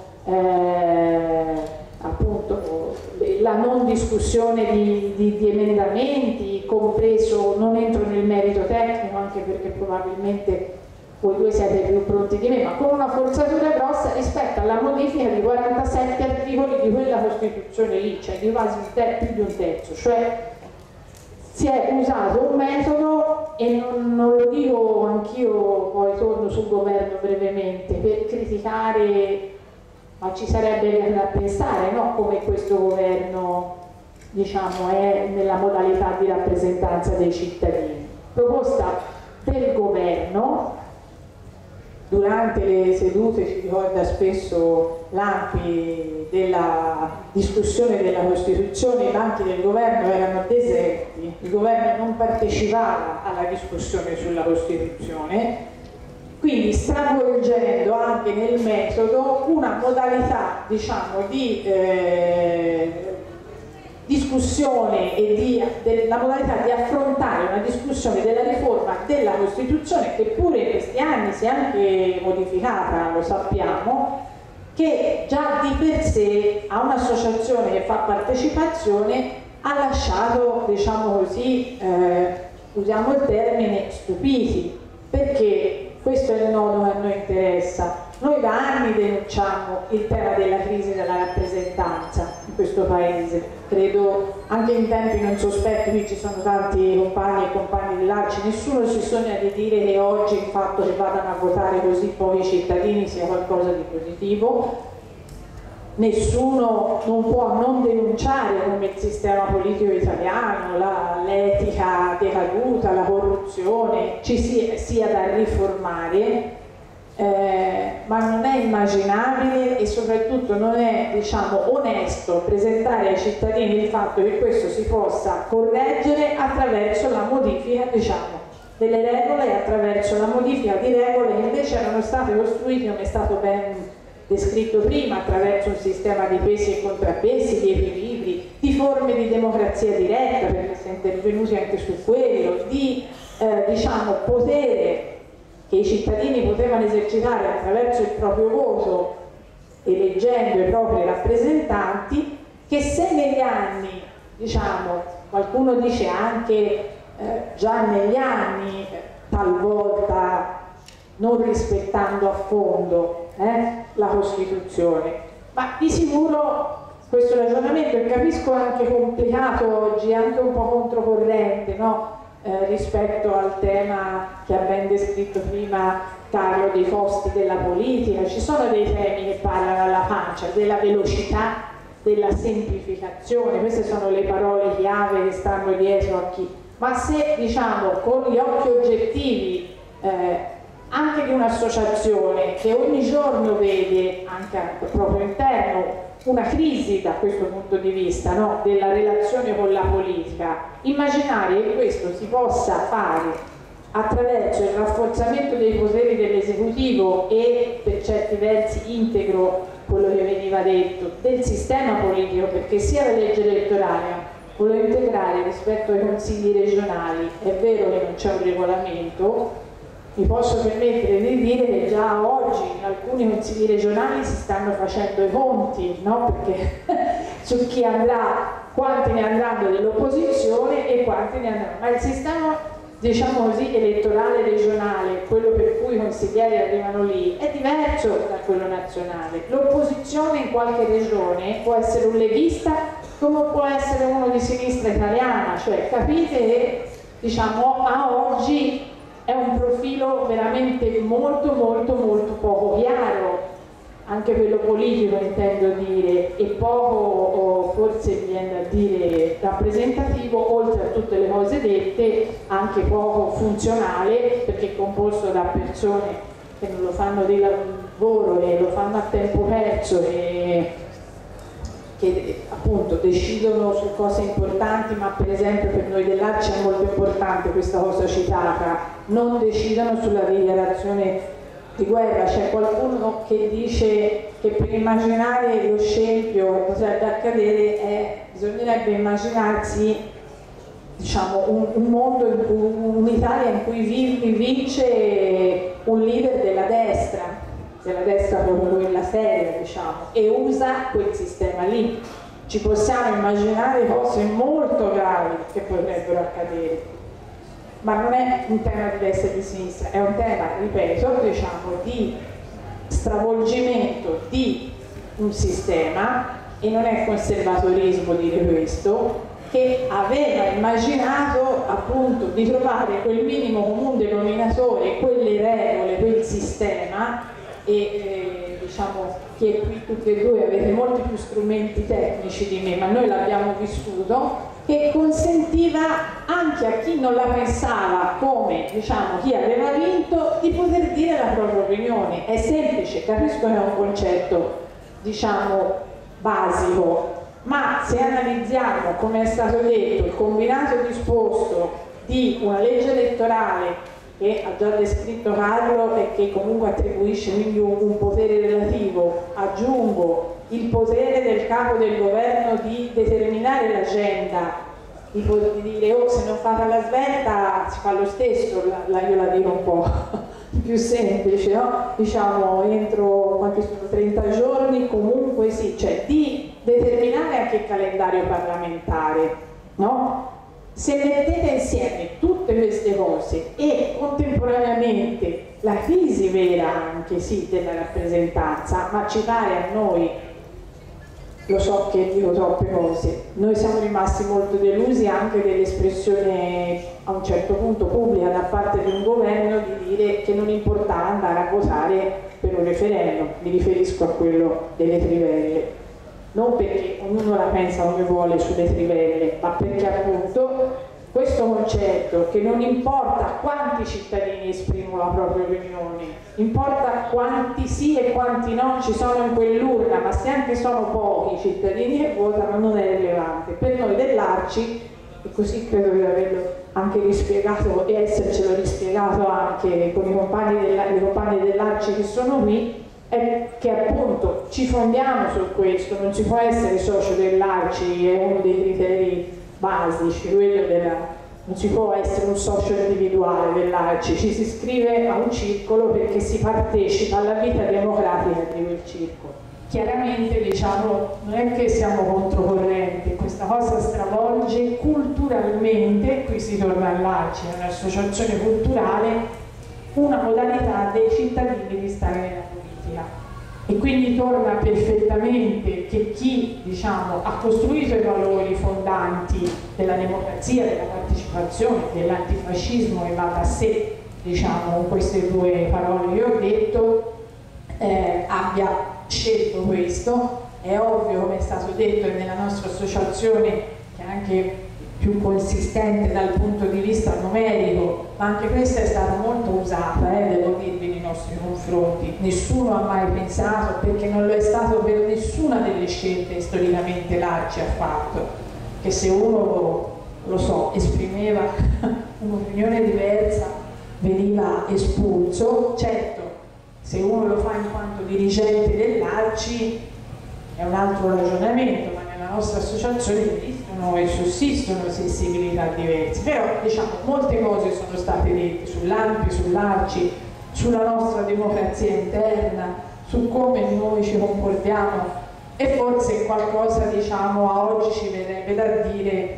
[SPEAKER 6] eh, appunto la non discussione di, di, di emendamenti, compreso, non entro nel merito tecnico anche perché probabilmente voi due siete più pronti di me, ma con una forzatura grossa rispetto alla modifica di quarantasette articoli di quella Costituzione lì, cioè di quasi un terzo, più di un terzo, cioè si è usato un metodo, e non, non lo dico anch'io, poi torno sul governo brevemente, per criticare, ma ci sarebbe da pensare, no? Come questo governo diciamo è nella modalità di rappresentanza dei cittadini. Proposta del governo. Durante le sedute ci ricorda spesso l'ANPI della discussione della Costituzione, i banchi del governo erano deserti, il governo non partecipava alla discussione sulla Costituzione, quindi stravolgendo anche nel metodo una modalità diciamo di eh, discussione e di, della modalità di affrontare una discussione della riforma della Costituzione, che pure in questi anni si è anche modificata, lo sappiamo, che già di per sé a un'associazione che fa partecipazione ha lasciato, diciamo così, eh, usiamo il termine, stupiti, perché questo è il nodo che a noi interessa. Noi da anni denunciamo il tema della crisi della rappresentanza in questo paese, credo anche in tempi non sospetti, qui ci sono tanti compagni e compagni dell'ARCI, nessuno si sogna di dire che oggi il fatto che vadano a votare così pochi cittadini sia qualcosa di positivo, nessuno non può non denunciare come il sistema politico italiano, l'etica decaduta, la corruzione ci sia, sia da riformare. eh, ma non è immaginabile e soprattutto non è, diciamo, onesto presentare ai cittadini il fatto che questo si possa correggere attraverso la modifica, diciamo, delle regole, attraverso la modifica di regole che invece erano state costruite, come è stato ben descritto prima, attraverso un sistema di pesi e contrappesi, di equilibri, di forme di democrazia diretta, perché si è intervenuti anche su quello, di eh, diciamo, potere che i cittadini potevano esercitare attraverso il proprio voto, eleggendo i propri rappresentanti, che se negli anni, diciamo, qualcuno dice anche eh, già negli anni, talvolta non rispettando a fondo eh, la Costituzione, ma di sicuro questo ragionamento, che capisco anche complicato oggi, anche un po' controcorrente, no? Eh, rispetto al tema che ha ben descritto prima Carlo dei costi della politica. Ci sono dei temi che parlano alla pancia, della velocità, della semplificazione, queste sono le parole chiave che stanno dietro a chi, ma se diciamo con gli occhi oggettivi eh, anche di un'associazione che ogni giorno vede anche al proprio interno una crisi da questo punto di vista, no? Della relazione con la politica, immaginare che questo si possa fare attraverso il rafforzamento dei poteri dell'esecutivo e per certi versi integro quello che veniva detto del sistema politico, perché sia la legge elettorale volevo integrare rispetto ai consigli regionali, è vero che non c'è un regolamento, mi posso permettere di dire che già oggi in alcuni consigli regionali si stanno facendo i conti, no? Perché su chi andrà, quanti ne andranno dell'opposizione e quanti ne andranno, ma il sistema, diciamo così, elettorale regionale, quello per cui i consiglieri arrivano lì, è diverso da quello nazionale. L'opposizione in qualche regione può essere un leghista come può essere uno di sinistra italiana, cioè capite che, diciamo, a oggi è un profilo veramente molto molto molto poco chiaro, anche quello politico intendo dire, e poco, o forse viene da dire rappresentativo, oltre a tutte le cose dette, anche poco funzionale, perché è composto da persone che non lo fanno di lavoro e lo fanno a tempo perso e che appunto decidono su cose importanti, ma per esempio per noi dell'Arci è molto importante questa cosa citata, non decidono sulla dichiarazione di guerra. C'è qualcuno che dice che per immaginare lo scempio che potrebbe accadere è, bisognerebbe immaginarsi, diciamo, un, un mondo, in cui, un'Italia in cui vince un leader della destra, della destra proprio quella seria, diciamo, e usa quel sistema lì. Ci possiamo immaginare cose molto gravi che potrebbero accadere, ma non è un tema di destra e di sinistra, è un tema, ripeto, diciamo, di stravolgimento di un sistema, e non è conservatorismo dire questo, che aveva immaginato appunto di trovare quel minimo comune denominatore, quelle regole, quel sistema. E eh, diciamo che qui tutti e due avete molti più strumenti tecnici di me, ma noi l'abbiamo vissuto, che consentiva anche a chi non la pensava come, diciamo, chi aveva vinto, di poter dire la propria opinione. È semplice, capisco che è un concetto, diciamo, basico, ma se analizziamo, come è stato detto, il combinato disposto di una legge elettorale che ha già descritto Carlo e che comunque attribuisce quindi un, un potere relativo, aggiungo il potere del capo del governo di determinare l'agenda, di, di dire oh, se non fate la svelta si fa lo stesso, la, la, io la dico un po' più semplice, no? Diciamo entro quanti sono, trenta giorni, comunque sì, cioè di determinare anche il calendario parlamentare, no? Se mettete insieme tutte queste cose e contemporaneamente la crisi vera anche sì della rappresentanza, ma ci pare a noi, lo so che dico troppe cose, noi siamo rimasti molto delusi anche dell'espressione a un certo punto pubblica da parte di un governo di dire che non importava andare a votare per un referendum, mi riferisco a quello delle trivelle. Non perché ognuno la pensa come vuole sulle trivelle, ma perché appunto questo concetto che non importa quanti cittadini esprimono la propria opinione, importa quanti sì e quanti no ci sono in quell'urna, ma se anche sono pochi i cittadini che votano non è rilevante. Per noi dell'Arci, e così credo di averlo anche rispiegato e essercelo rispiegato anche con i compagni dell'Arci che sono qui, è che appunto ci fondiamo su questo, non si può essere socio dell'Arci, è uno dei criteri basici, quello della, non si può essere un socio individuale dell'Arci, ci si iscrive a un circolo perché si partecipa alla vita democratica di quel circolo. Chiaramente diciamo non è che siamo controcorrente, questa cosa stravolge culturalmente, qui si torna all'Arci, è un'associazione culturale, una modalità dei cittadini di stare nella politica. E quindi torna perfettamente che chi diciamo, ha costruito i valori fondanti della democrazia, della partecipazione, dell'antifascismo, e va da sé, diciamo, con queste due parole che ho detto, eh, abbia scelto questo. È ovvio, come è stato detto, è nella nostra associazione, che è anche più consistente dal punto di vista numerico, ma anche questa è stata molto usata, eh, devo dirvi, nei nostri confronti. Nessuno ha mai pensato, perché non lo è stato per nessuna delle scelte che storicamente l'Arci ha fatto, che se uno, lo so, esprimeva un'opinione diversa veniva espulso. Certo, se uno lo fa in quanto dirigente dell'Arci è un altro ragionamento, ma nella nostra associazione esistono e sussistono sensibilità diverse. Però diciamo molte cose sono state dette sull'Ampi, sull'Arci, sulla nostra democrazia interna, su come noi ci comportiamo, e forse qualcosa diciamo a oggi ci verrebbe da dire,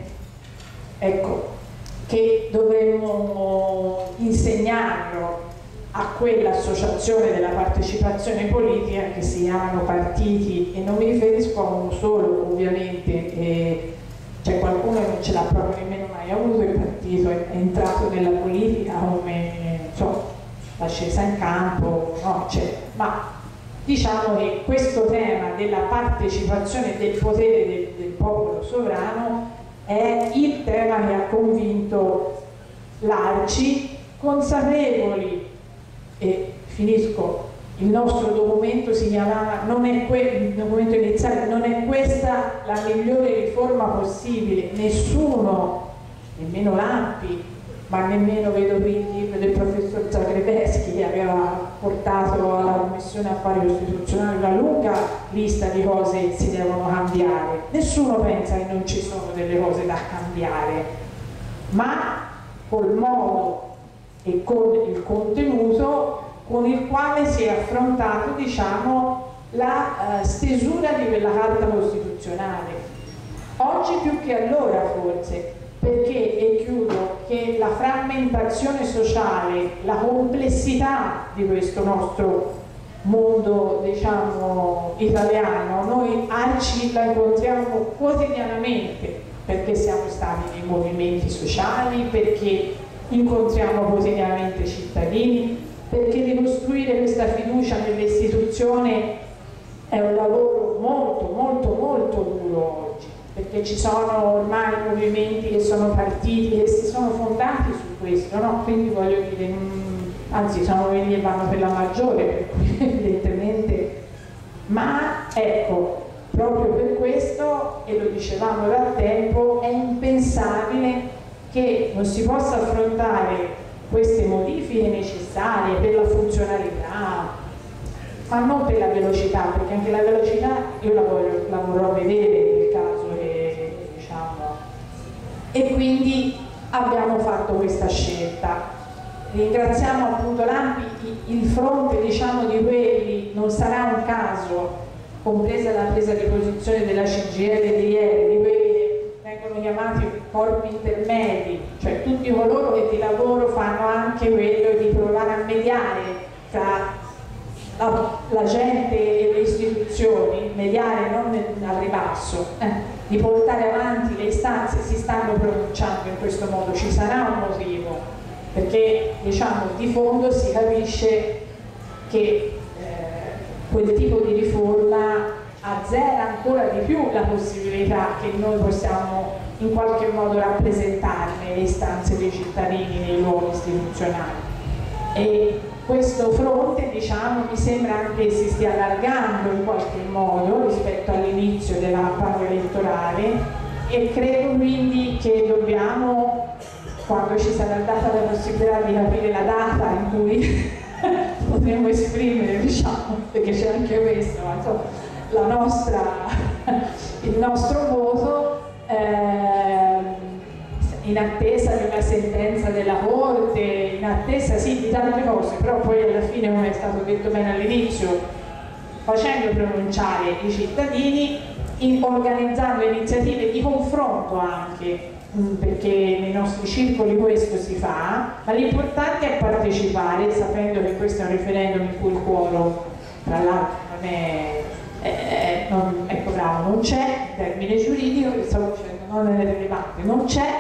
[SPEAKER 6] ecco, che dovremmo insegnarlo a quell'associazione della partecipazione politica che si chiamano partiti, e non mi riferisco a uno solo ovviamente, e c'è qualcuno che non ce l'ha proprio nemmeno mai avuto il partito, è entrato nella politica come so, l'ascesa in campo, no, cioè, ma diciamo che questo tema della partecipazione e del potere del, del popolo sovrano è il tema che ha convinto l'Arci, consapevoli. E finisco, il nostro documento si chiamava, non è il documento iniziale, non è questa la migliore riforma possibile, nessuno, nemmeno l'Ampi, ma nemmeno vedo qui il libro del professor Zagrebeschi che aveva portato alla Commissione Affari Costituzionali una lunga lista di cose che si devono cambiare. Nessuno pensa che non ci sono delle cose da cambiare, ma col modo e con il contenuto con il quale si è affrontato diciamo, la uh, stesura di quella Carta Costituzionale. Oggi più che allora forse, perché, e chiudo, che la frammentazione sociale, la complessità di questo nostro mondo diciamo, italiano, noi Arci la incontriamo quotidianamente, perché siamo stati nei movimenti sociali, perché incontriamo quotidianamente i cittadini, perché ricostruire questa fiducia nell'istituzione è un lavoro molto, molto, molto duro oggi, perché ci sono ormai movimenti che sono partiti, che si sono fondati su questo, no? Quindi voglio dire, mh, anzi sono quelli che vanno per la maggiore, per cui evidentemente, ma ecco, proprio per questo, e lo dicevamo da tempo, è impensabile che non si possa affrontare queste modifiche necessarie per la funzionalità, ma non per la velocità, perché anche la velocità io la, voglio, la vorrò vedere nel caso che diciamo. E quindi abbiamo fatto questa scelta. Ringraziamo appunto l'Ampi, il fronte diciamo di quelli non sarà un caso, compresa la presa di posizione della C G I L di ieri, di quelli vengono chiamati corpi intermedi, cioè tutti coloro che di lavoro fanno anche quello di provare a mediare tra la, la gente e le istituzioni, mediare non al ribasso, eh, di portare avanti le istanze, si stanno pronunciando in questo modo, ci sarà un motivo, perché diciamo di fondo si capisce che eh, quel tipo di riforma azzera ancora di più la possibilità che noi possiamo in qualche modo rappresentarne le istanze dei cittadini nei luoghi istituzionali. E questo fronte, diciamo, mi sembra anche si stia allargando in qualche modo rispetto all'inizio della campagna elettorale, e credo quindi che dobbiamo, quando ci sarà data la possibilità di capire la data in cui potremo esprimere, diciamo, perché c'è anche questo, la nostra, il nostro voto, eh, in attesa della sentenza della Corte, in attesa sì di tante cose, però poi alla fine, come è stato detto bene all'inizio, facendo pronunciare i cittadini, in, organizzando iniziative di confronto anche, mh, perché nei nostri circoli questo si fa, ma l'importante è partecipare, sapendo che questo è un referendum in cui il quorum, tra l'altro, non è, è, non, ecco bravo, non c'è, termine giuridico, che stavo dicendo, non è rilevante, non c'è,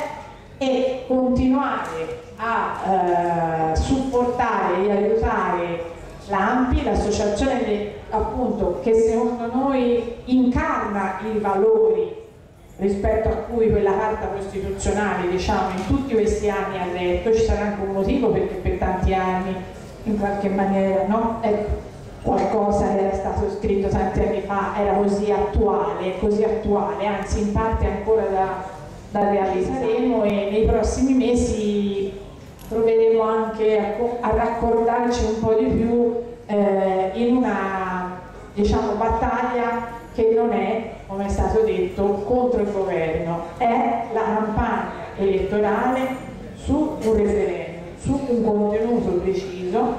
[SPEAKER 6] e continuare a eh, supportare e aiutare l'ANPI, l'associazione appunto che secondo noi incarna i valori rispetto a cui quella carta costituzionale, diciamo, in tutti questi anni ha retto. Ci sarà anche un motivo, perché per tanti anni in qualche maniera, no? È qualcosa che era stato scritto tanti anni fa era così attuale, così attuale, anzi in parte ancora da da realizzeremo, e nei prossimi mesi proveremo anche a, a raccordarci un po' di più eh, in una, diciamo, battaglia che non è, come è stato detto, contro il governo, è la campagna elettorale su un referendum, su un contenuto preciso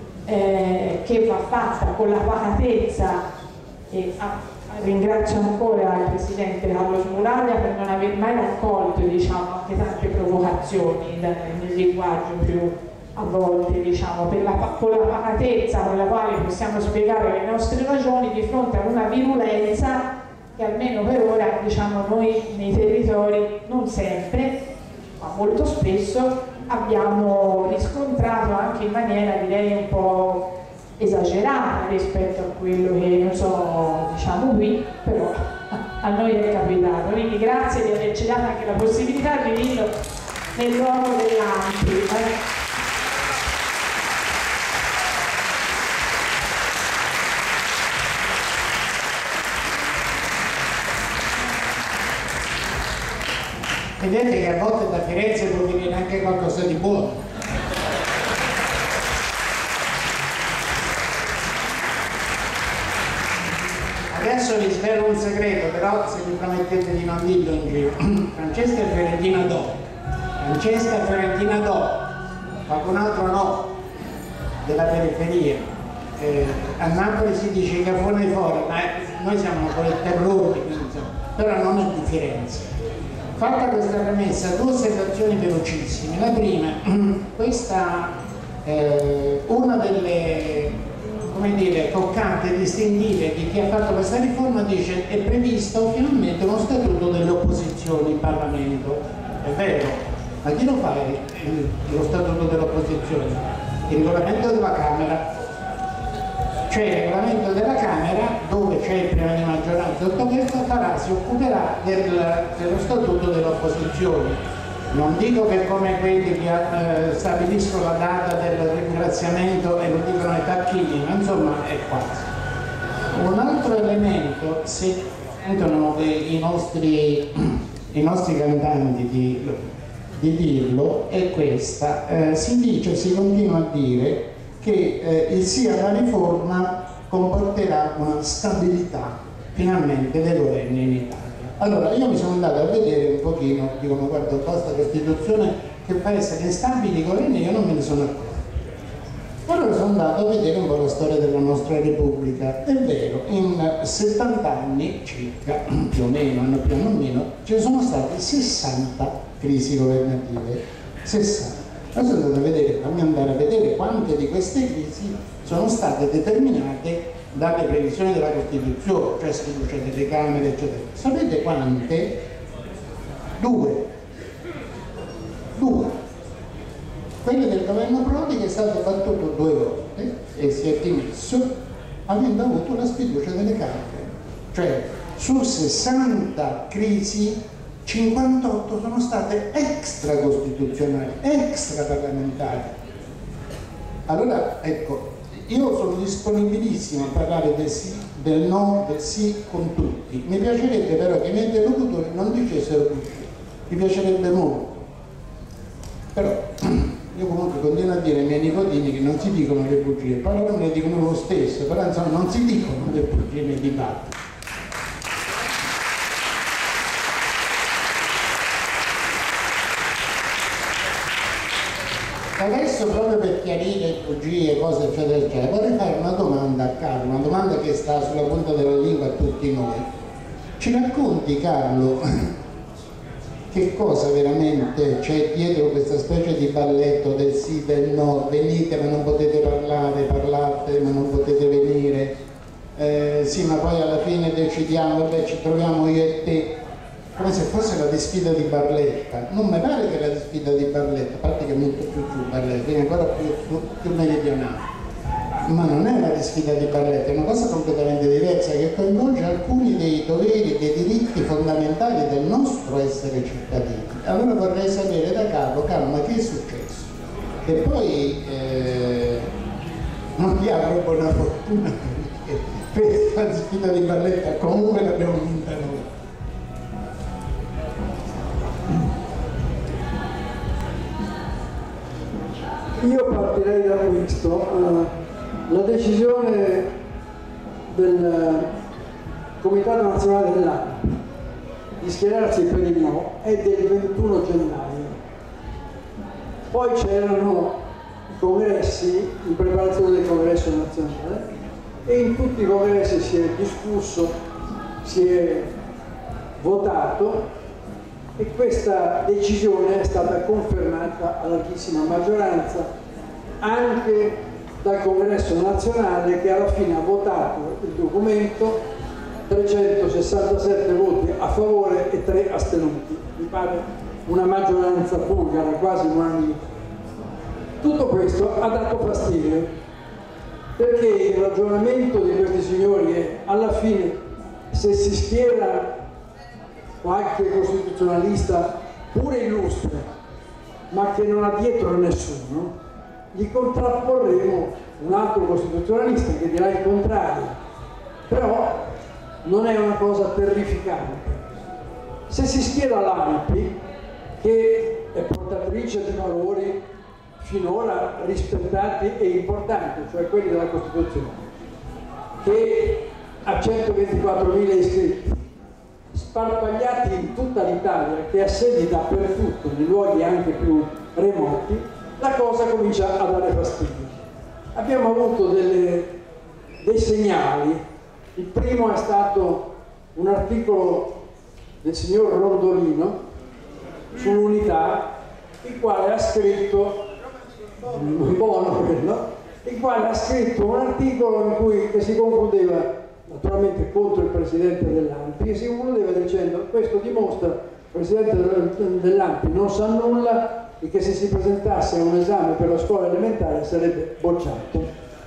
[SPEAKER 6] eh, che va fatta con la pacatezza e a, ringrazio ancora il Presidente Carlo Smuraglia per non aver mai raccolto, diciamo, anche tante provocazioni nel linguaggio più a volte, diciamo, per la, con la pacatezza con la quale possiamo spiegare le nostre ragioni di fronte a una virulenza che almeno per ora, diciamo, noi nei territori non sempre, ma molto spesso abbiamo riscontrato anche in maniera, direi, un po' esagerata rispetto a quello che, non so, diciamo qui, però a noi è capitato. Quindi grazie di averci dato anche la possibilità di dirlo nel luogo dell'ANPI. Eh.
[SPEAKER 7] Vedete che a volte da Firenze può venire anche qualcosa di buono. Adesso vi svelo un segreto, però se mi promettete di non dirlo in giro. Francesca e Fiorentina do. Francesca e Fiorentina do. Qualcun altro no, della periferia. Eh, a Napoli si dice che fuori fuori, ma noi siamo con il terrore, però non è di Firenze. Fatta questa premessa, due osservazioni velocissime. La prima, questa eh, una delle, come dire, toccanti e distintive di chi ha fatto questa riforma dice è previsto finalmente uno statuto delle opposizioni in Parlamento. È vero, ma chi lo fa il, lo statuto delle opposizioni? Il regolamento della Camera. C'è il regolamento della Camera dove c'è il premio di maggioranza, tutto questo farà, si occuperà del, dello statuto delle opposizioni. Non dico che come quelli che eh, stabiliscono la data del ringraziamento e lo dicono ai tacchini, ma insomma è quasi. Un altro elemento, se sentono i nostri, i nostri cantanti di, di dirlo, è questa. Eh, si dice, si continua a dire che eh, il sì alla riforma comporterà una stabilità finalmente dei governi in Italia. Allora io mi sono andato a vedere un pochino, dico ma guarda, questa Costituzione che fa essere instabili i governi, io non me ne sono accorto. Allora sono andato a vedere un po' la storia della nostra Repubblica. È vero, in settanta anni circa, più o meno, hanno più o meno, ci sono state sessanta crisi governative. sessanta. Adesso sono andato a vedere, fammi andare a vedere quante di queste crisi sono state determinate dalle previsioni della Costituzione, cioè sfiducia delle Camere, eccetera. Sapete quante? Due. Due. Quelle del governo Prodi, che è stato battuto due volte e si è dimesso avendo avuto la sfiducia delle Camere. Cioè su sessanta crisi cinquantotto sono state extracostituzionali, extraparlamentari. Allora, ecco, io sono disponibilissimo a parlare del sì, del no, del sì con tutti. Mi piacerebbe però che i miei interlocutori non dicessero bugie, mi piacerebbe molto. Però io comunque continuo a dire ai miei nipotini che non si dicono le bugie, poi loro me le dicono lo stesso, però insomma non si dicono le bugie nei dibattiti. Adesso, proprio per chiarire bugie, cose eccetera eccetera, vorrei fare una domanda a Carlo, una domanda che sta sulla punta della lingua a tutti noi. Ci racconti, Carlo, che cosa veramente c'è dietro questa specie di balletto del sì, del no, venite ma non potete parlare, parlate ma non potete venire, eh, sì ma poi alla fine decidiamo, vabbè ci troviamo io e te, come se fosse la disfida di Barletta. Non mi pare che la disfida di Barletta, a parte che è molto più giù Barletta, quindi ancora più, più, più meridionale, ma non è una disfida di Barletta, è una cosa completamente diversa che coinvolge alcuni dei doveri, dei diritti fondamentali del nostro essere cittadini. Allora vorrei sapere da Carlo, Carlo, ma che è successo? E poi eh, non gli auguro buona fortuna perché questa disfida di Barletta comunque l'abbiamo vinta noi.
[SPEAKER 5] Io partirei da questo. Uh, la decisione del Comitato Nazionale dell'A N P di schierarsi per il no è del ventuno gennaio. Poi c'erano i congressi, in preparazione del congresso nazionale, e in tutti i congressi si è discusso, si è votato, e questa decisione è stata confermata a larghissima maggioranza anche dal Congresso nazionale, che alla fine ha votato il documento, trecentosessantasette voti a favore e tre astenuti. Mi pare una maggioranza bulgara, quasi unanimità. Tutto questo ha dato fastidio, perché il ragionamento di questi signori è: alla fine, se si schiera qualche costituzionalista pure illustre, ma che non ha dietro nessuno, gli contrapporremo un altro costituzionalista che dirà il contrario. Però non è una cosa terrificante. Se si schiera l'A N P I, che è portatrice di valori finora rispettati e importanti, cioè quelli della Costituzione, che ha centoventiquattromila iscritti, sparpagliati in tutta l'Italia, che ha sedi dappertutto, nei luoghi anche più remoti, la cosa comincia a dare fastidio. Abbiamo avuto delle, dei segnali. Il primo è stato un articolo del signor Rondolino sull'Unità, il quale ha scritto, buono quello, il quale ha scritto un articolo in cui che si concludeva, naturalmente contro il presidente dell'A N P I, che si concludeva dicendo: questo dimostra che il presidente dell'A N P I non sa nulla e che se si presentasse a un esame per la scuola elementare sarebbe bocciato.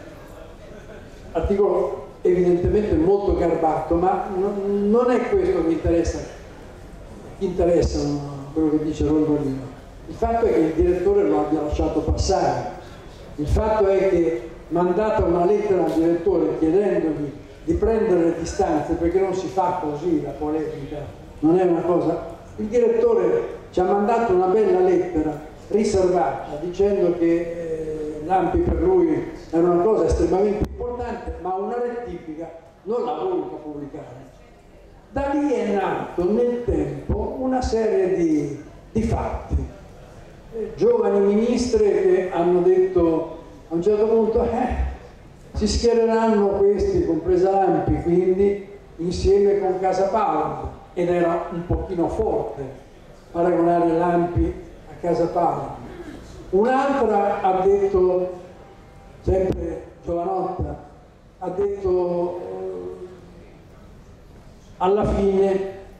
[SPEAKER 5] Articolo evidentemente molto garbato, ma non è questo che interessa, interessa quello che dice Rondolino. Il fatto è che il direttore lo abbia lasciato passare, il fatto è che mandata una lettera al direttore chiedendogli di prendere le distanze, perché non si fa così la polemica, non è una cosa. Il direttore ci ha mandato una bella lettera riservata dicendo che eh, l'A N P I per lui era una cosa estremamente importante, ma una rettifica non l'ha voluta pubblicare. Da lì è nato nel tempo una serie di, di fatti. Eh, giovani ministri che hanno detto a un certo punto eh, si schiereranno questi, compresa l'A N P I, quindi insieme con Casa Pound, ed era un pochino forte paragonare l'A N P I a Casa Pound. Un'altra ha detto, sempre giovanotta, ha detto eh, alla fine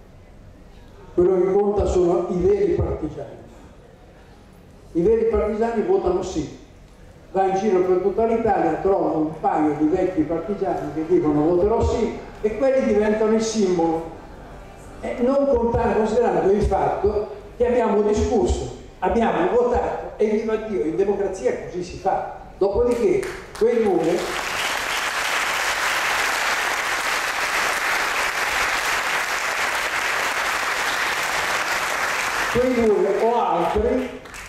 [SPEAKER 5] quello che conta sono i veri partigiani. I veri partigiani votano sì. Va in giro per tutta l'Italia, trova un paio di vecchi partigiani che dicono voterò sì, e quelli diventano il simbolo eh, non contare, considerando il fatto che abbiamo discusso, abbiamo votato e viva Dio, in democrazia così si fa. Dopodiché quei due quei due o altri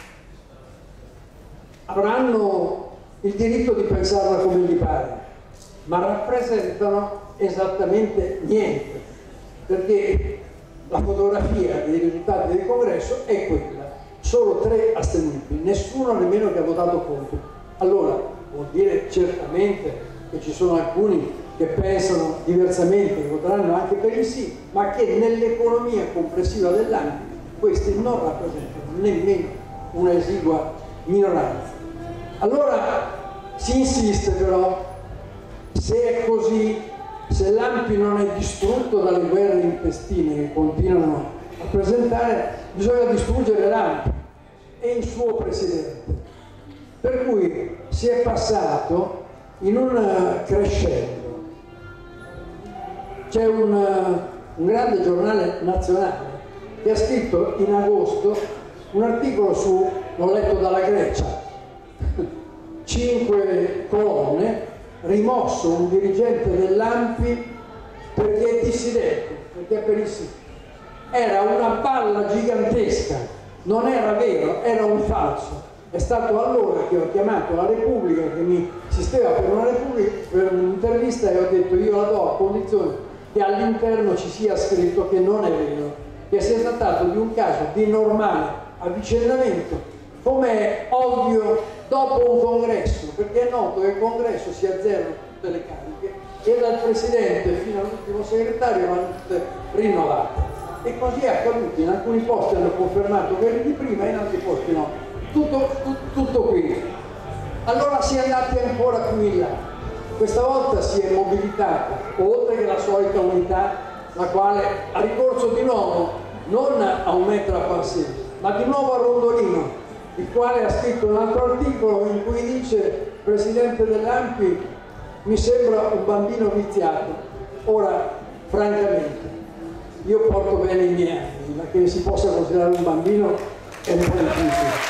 [SPEAKER 5] avranno il diritto di pensarla come gli pare, ma rappresentano esattamente niente, perché la fotografia dei risultati del congresso è quella: solo tre astenuti, nessuno nemmeno che ha votato contro. Allora vuol dire certamente che ci sono alcuni che pensano diversamente, che voteranno anche per il sì, ma che nell'economia complessiva dell'A N P questi non rappresentano nemmeno una esigua minoranza. Allora si insiste però, se è così, se l'A N P non è distrutto dalle guerre intestine che continuano a presentare, bisogna distruggere l'A N P e il suo presidente. Per cui si è passato in un crescendo. C'è un, un grande giornale nazionale che ha scritto in agosto un articolo su, l'ho letto dalla Grecia, cinque colonne, rimosso un dirigente dell'A N P perché è dissidente, perché è per il sì. Era una balla gigantesca, non era vero, era un falso. È stato allora che ho chiamato la Repubblica, che mi insisteva per una Repubblica, per un'intervista, e ho detto: io la do a condizione che all'interno ci sia scritto che non è vero, che si è trattato di un caso di normale avvicendamento, come è ovvio dopo un congresso, perché è noto che il congresso si azzerano tutte le cariche e dal presidente fino all'ultimo segretario vanno tutte rinnovate. E così è accaduto: in alcuni posti hanno confermato quelli di prima, in altri posti no. Tutto, tutto, tutto qui. Allora si è andati ancora più in là. Questa volta si è mobilitata, oltre che la solita unità, la quale ha ricorso di nuovo non a un metro a passi, ma di nuovo a Rondolino, il quale ha scritto un altro articolo in cui dice: presidente dell'A N P, mi sembra un bambino viziato. Ora, francamente, io porto bene i miei anni, ma che si possa considerare un bambino è un po' difficile.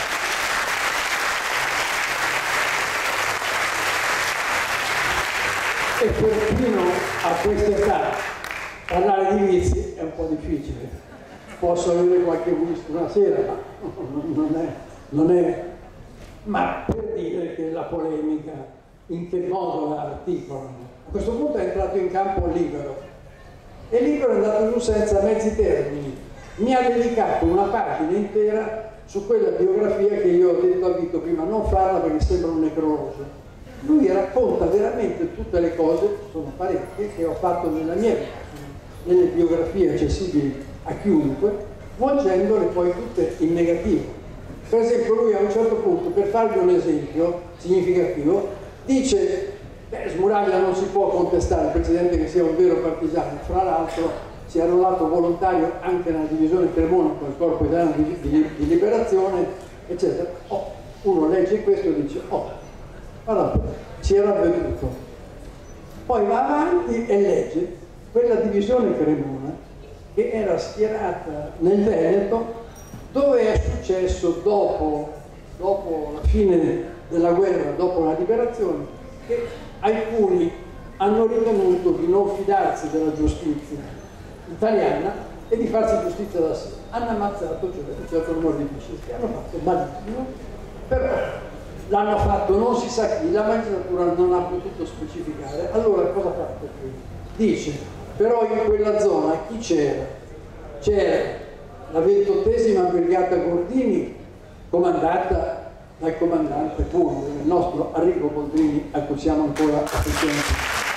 [SPEAKER 5] E perfino a questa età parlare di vizi è un po' difficile. Posso avere qualche gusto una sera, ma non è, non è. Ma per dire che la polemica, in che modo la articolano. A questo punto è entrato in campo Libero, e Libero è andato giù senza mezzi termini. Mi ha dedicato una pagina intera su quella biografia che io ho detto a Vito prima non farla perché sembra un necrologio. Lui racconta veramente tutte le cose, sono parecchie, che ho fatto nella mia vita, nelle biografie accessibili a chiunque, volgendole poi tutte in negativo. Per esempio lui a un certo punto, per farvi un esempio significativo, dice: beh, Smuraglia non si può contestare il presidente che sia un vero partigiano, fra l'altro si è arruolato volontario anche nella divisione Cremona con il corpo italiano di, di, di liberazione, eccetera. Oh, uno legge questo e dice: oh, allora, ci era avvenuto. Poi va avanti e legge quella divisione Cremona che era schierata nel Veneto, dove è successo dopo, dopo la fine della guerra, dopo la liberazione, che alcuni hanno ritenuto di non fidarsi della giustizia italiana e di farsi giustizia da sé. Hanno ammazzato cioè, un certo numero di fascisti, hanno fatto malissimo, però l'hanno fatto non si sa chi, la magistratura non ha potuto specificare. Allora cosa ha fatto qui? Dice: però in quella zona chi c'era? C'era la ventottesima brigata Gordini, comandata dal comandante Pugno, il nostro Arrigo Boldrini, a cui siamo ancora attenti.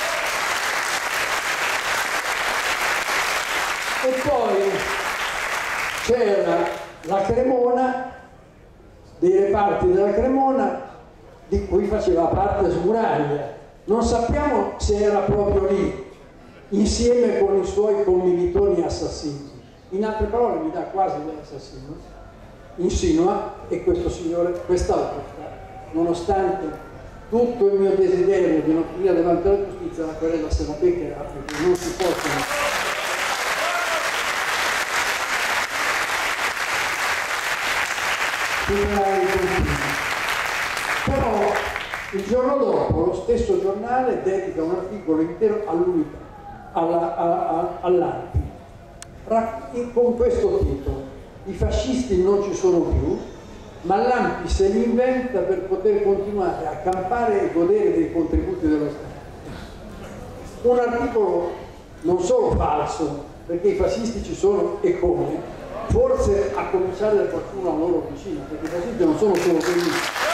[SPEAKER 5] E poi c'era la Cremona, dei reparti della Cremona di cui faceva parte Smuraglia. Non sappiamo se era proprio lì, insieme con i suoi commilitoni assassini. In altre parole mi dà quasi dell'assassino, insinua, e questo signore questa volta, nonostante tutto il mio desiderio di non finire davanti alla giustizia, la querela se la beccherà, perché non si possono superare i confini. Però il giorno dopo lo stesso giornale dedica un articolo intero all'unità, all'A N P I, con questo titolo: i fascisti non ci sono più, ma l'A N P I se li inventa per poter continuare a campare e godere dei contributi dello Stato. Un articolo non solo falso, perché i fascisti ci sono e come, forse a cominciare da qualcuno a loro vicino, perché i fascisti non sono solo quelli.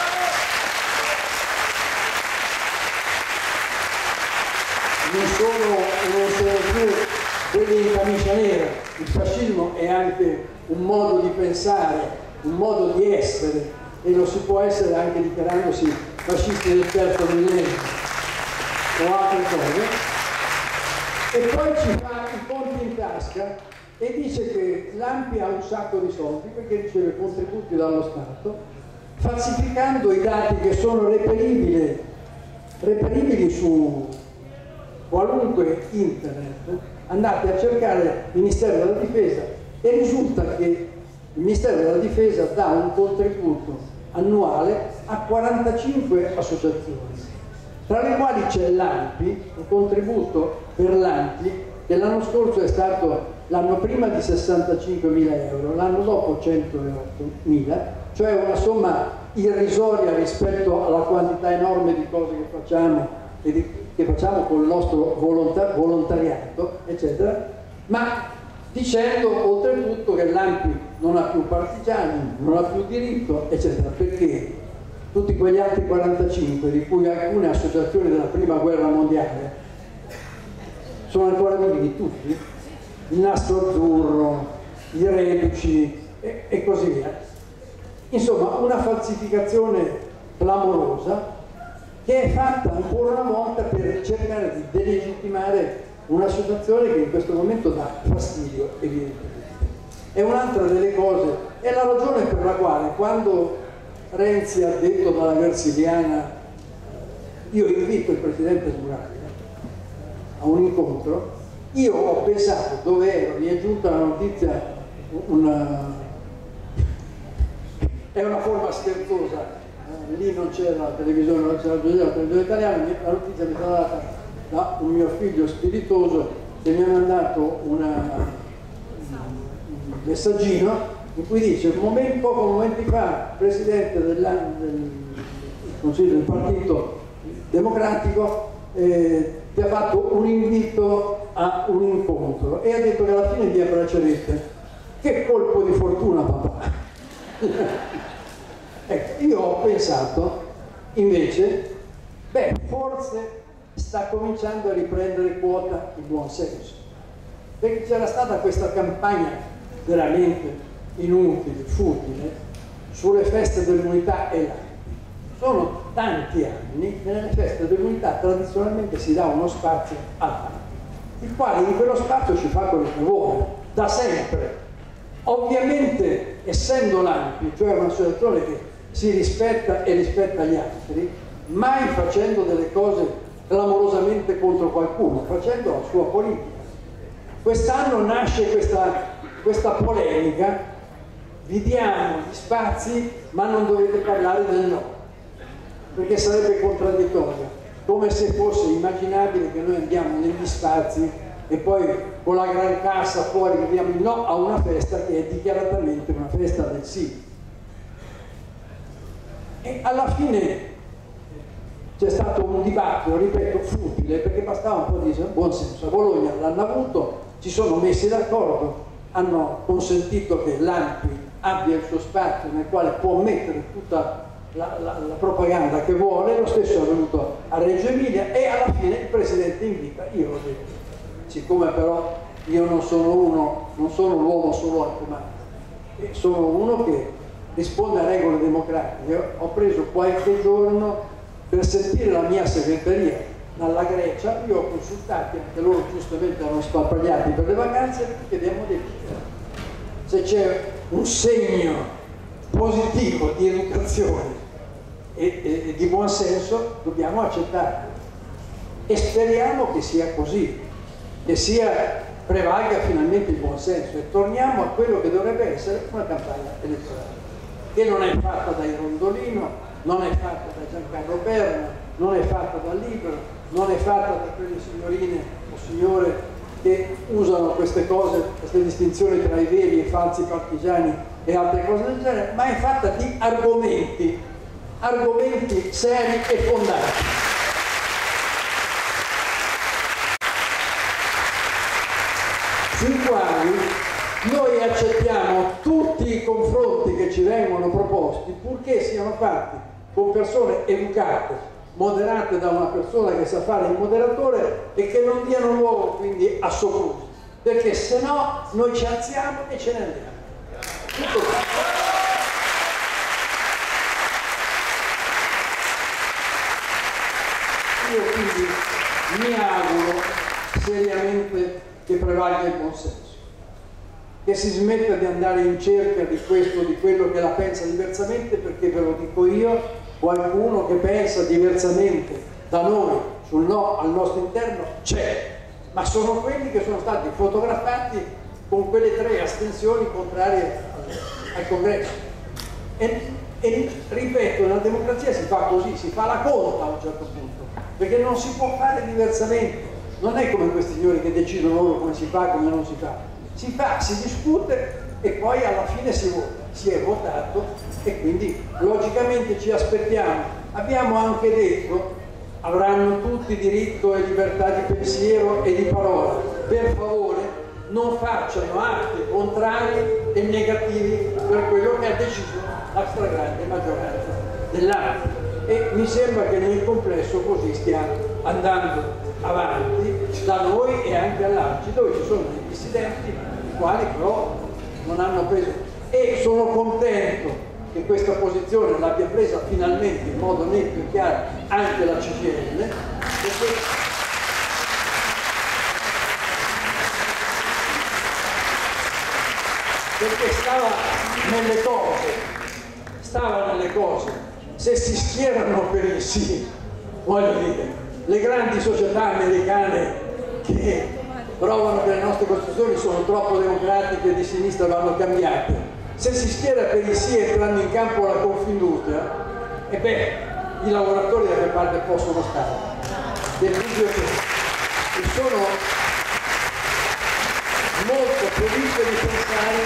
[SPEAKER 5] Non sono, non sono più quelli in camicia nera. Il fascismo è anche un modo di pensare, un modo di essere, e lo si può essere anche dichiarandosi fascisti del terzo millennio o altre cose. E poi ci fa i conti in tasca e dice che l'A N P I ha un sacco di soldi perché riceve contributi dallo Stato, falsificando i dati che sono reperibili, reperibili su qualunque internet. Andate a cercare il Ministero della Difesa e risulta che il Ministero della Difesa dà un contributo annuale a quarantacinque associazioni, tra le quali c'è l'A N P I, un contributo per l'A N P I che l'anno scorso è stato, l'anno prima di sessantacinquemila euro, l'anno dopo centoottomila, cioè una somma irrisoria rispetto alla quantità enorme di cose che facciamo e di, che facciamo con il nostro volontar volontariato, eccetera, ma dicendo oltretutto che l'A N P I non ha più partigiani, non ha più diritto, eccetera, perché tutti quegli altri quarantacinque, di cui alcune associazioni della prima guerra mondiale sono ancora vivi tutti, il Nastro Azzurro, i Reduci e, e così via. Insomma, una falsificazione clamorosa che è fatta ancora una volta per cercare di delegittimare un'associazione che in questo momento dà fastidio, evidentemente. E un'altra delle cose, è la ragione per la quale quando Renzi ha detto dalla Versiliana io invito il Presidente Smuraglia a un incontro, io ho pensato, dove ero, mi è giunta la notizia, una, è una forma scherzosa, eh, lì non c'era la televisione, non c'era la televisione italiana, la notizia mi è stata data da un mio figlio spiritoso che mi ha mandato una, un messaggino in cui dice un momento, poco momenti fa il Presidente del, del Consiglio del Partito Democratico eh, ti ha fatto un invito a un incontro e ha detto che alla fine vi abbraccerete. Che colpo di fortuna, papà! Ecco, io ho pensato invece, beh, forse sta cominciando a riprendere quota il buon senso, perché c'era stata questa campagna veramente inutile, futile, sulle feste dell'unità e là. Sono tanti anni che nelle feste dell'unità tradizionalmente si dà uno spazio all'A N P I, il quale in quello spazio ci fa quello che vuole, da sempre. Ovviamente, essendo l'A N P I, cioè un'associazione che si rispetta e rispetta gli altri, mai facendo delle cose clamorosamente contro qualcuno, facendo la sua politica. Quest'anno nasce questa, questa polemica, vi diamo gli spazi ma non dovete parlare del no, perché sarebbe contraddittorio, come se fosse immaginabile che noi andiamo negli spazi e poi con la gran cassa fuori diamo il no a una festa che è dichiaratamente una festa del sì. E alla fine c'è stato un dibattito, ripeto, futile, perché bastava un po' di buon senso. A Bologna l'hanno avuto, ci sono messi d'accordo, hanno consentito che l'A N P I abbia il suo spazio nel quale può mettere tutta la, la, la propaganda che vuole. Lo stesso è avvenuto a Reggio Emilia e alla fine il Presidente invita. Io ho detto, siccome però io non sono uno, non sono l'uomo solo al comando, sono uno che risponde a regole democratiche, ho preso qualche giorno per sentire la mia segreteria dalla Grecia, io ho consultato, anche loro giustamente erano sparpagliati per le vacanze, chiediamo di se c'è un segno positivo di educazione e, e, e di buon senso dobbiamo accettarlo e speriamo che sia così, che sia prevalga finalmente il buon senso e torniamo a quello che dovrebbe essere una campagna elettorale. che non è fatta dai Rondolino, non è fatta da Giancarlo Berna, non è fatta da Libero, non è fatta da quelle signorine o signore che usano queste cose, queste distinzioni tra i veri e i falsi partigiani e altre cose del genere, ma è fatta di argomenti, argomenti seri e fondati. Sui quali noi accettiamo tutti i confronti che ci vengono proposti, purché siano fatti con persone educate, moderate da una persona che sa fare il moderatore e che non diano luogo quindi a soprusi, perché se no noi ci alziamo e ce ne andiamo. Tutto qua. Io quindi mi auguro seriamente che prevalga il buonsenso, che si smetta di andare in cerca di questo o di quello che la pensa diversamente, perché ve lo dico io, qualcuno che pensa diversamente da noi sul no al nostro interno c'è, ma sono quelli che sono stati fotografati con quelle tre astensioni contrarie al congresso. E, e ripeto, nella democrazia si fa così, si fa la conta a un certo punto, perché non si può fare diversamente. Non è come questi signori che decidono loro come si fa e come non si fa. Si fa, si discute e poi alla fine si vota. Si è votato e quindi logicamente ci aspettiamo. Abbiamo anche detto, avranno tutti diritto e libertà di pensiero e di parola. Per favore, non facciano atti contrari e negativi per quello che ha deciso la stragrande maggioranza dell'Aula. E mi sembra che nel complesso così stia andando avanti da noi e anche all'A C I, dove ci sono dei dissidenti, i quali però non hanno preso, e sono contento che questa posizione l'abbia presa finalmente in modo netto e chiaro anche la C G I L, perché, perché stava nelle cose, stava nelle cose, se si schierano per il sì, voglio dire, le grandi società americane che provano che le nostre costituzioni sono troppo democratiche e di sinistra vanno cambiate, se si schiera per il sì entrando in campo la Confindustria, e beh, i lavoratori da che parte possono stare? Del dubbio che e sono molto felice di pensare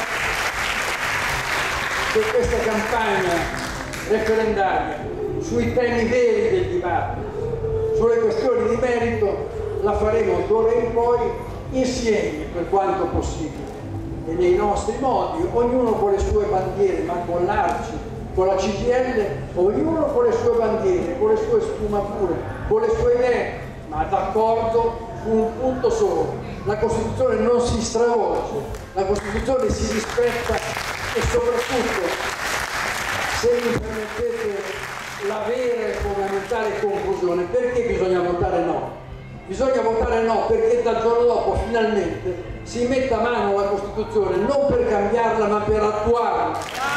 [SPEAKER 5] che questa campagna referendaria sui temi veri del dibattito, sulle questioni di merito, la faremo d'ora in poi insieme per quanto possibile e nei nostri modi, ognuno con le sue bandiere, ma con l'A C I, con la C G I L, ognuno con le sue bandiere, con le sue sfumature, con le sue idee, ma d'accordo su un punto solo: la Costituzione non si stravolge, la Costituzione si rispetta e soprattutto, se mi permettete la vera e fondamentale conclusione, perché bisogna votare no? Bisogna votare no perché dal giorno dopo finalmente si metta a mano alla Costituzione, non per cambiarla ma per attuarla.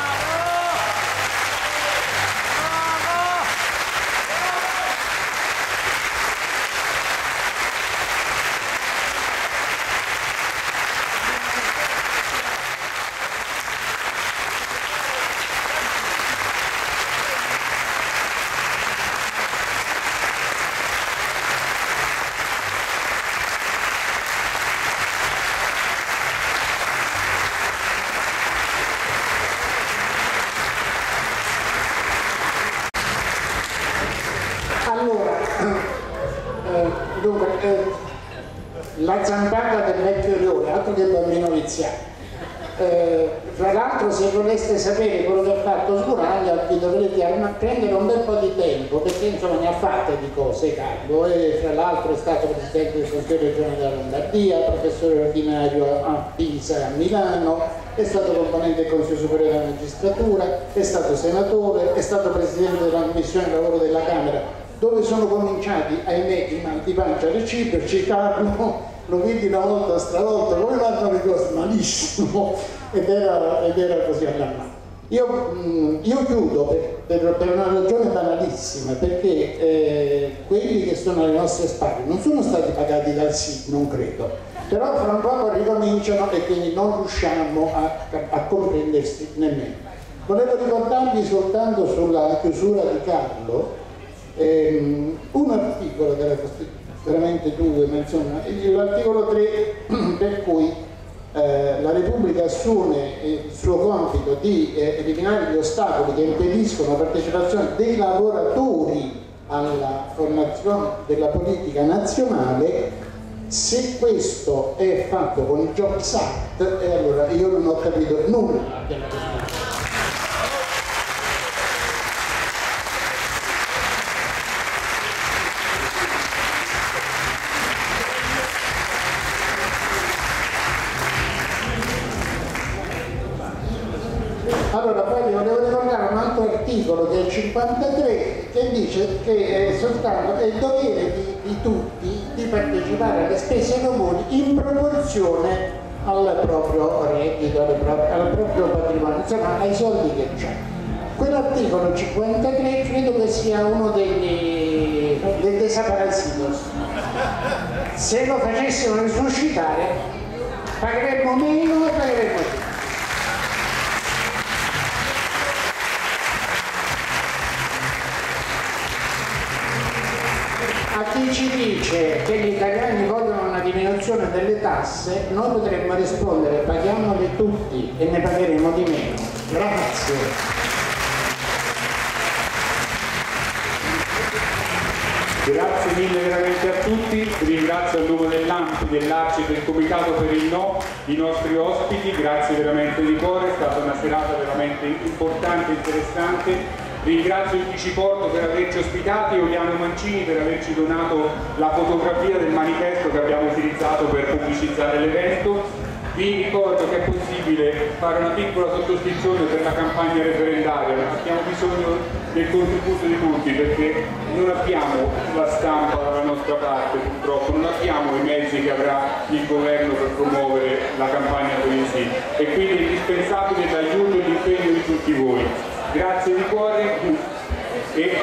[SPEAKER 7] La zampata del vecchio Rione, altro che bambino viziato. Eh, fra l'altro, se voleste sapere quello che ha fatto Sguraglia, vi dovrete prendere un bel po' di tempo, perché insomma ne ha fatte di cose Carlo, e fra l'altro è stato presidente del Consiglio regionale della Lombardia, professore ordinario a Pisa, a Milano, è stato componente del Consiglio Superiore della Magistratura, è stato senatore, è stato presidente della Commissione Lavoro della Camera, dove sono cominciati, ahimè, i mal di pancia reciproci. Carlo lo vedi una volta stravolto, come vanno le cose malissimo, ed era, ed era così allarmante. Io, mh, io chiudo per, per, per una ragione banalissima, perché eh, quelli che sono alle nostre spalle non sono stati pagati dal sì, non credo, però fra un poco ricominciano e quindi non riusciamo a, a comprendersi nemmeno.
[SPEAKER 4] Volevo ricordarvi soltanto sulla chiusura di Carlo ehm, un articolo della Costituzione, veramente due, ma insomma, l'articolo tre per cui eh, la Repubblica assume il suo compito di eh, eliminare gli ostacoli che impediscono la partecipazione dei lavoratori alla formazione della politica nazionale. Se questo è fatto con il Jobs Act, e allora io non ho capito nulla della Costituzione. Allora, poi vi volevo ricordare un altro articolo che è il cinquantatré, che dice che è soltanto è il dovere di, di tutti di partecipare alle spese comuni in proporzione al proprio reddito, al proprio, al proprio patrimonio, insomma ai soldi che c'è. Quell'articolo cinquantatré credo che sia uno degli, dei desaparecidos. Se lo facessimo risuscitare pagheremmo meno e pagheremmo più. A chi ci dice che gli italiani vogliono una diminuzione delle tasse, noi potremmo rispondere: paghiamole tutti e ne pagheremo di meno. Grazie.
[SPEAKER 2] Grazie mille veramente a tutti, ringrazio a nome dell'A M P, dell'Arci, del Comitato per il No, i nostri ospiti, grazie veramente di cuore, è stata una serata veramente importante e interessante. Ringrazio il Diciporto per averci ospitati e Oliano Mancini per averci donato la fotografia del manifesto che abbiamo utilizzato per pubblicizzare l'evento. Vi ricordo che è possibile fare una piccola sottoscrizione per la campagna referendaria, ma abbiamo bisogno del contributo di tutti perché non abbiamo la stampa dalla nostra parte, purtroppo non abbiamo i mezzi che avrà il governo per promuovere la campagna per il sì, e quindi è indispensabile l'aiuto e l'impegno di tutti voi. Grazie di cuore e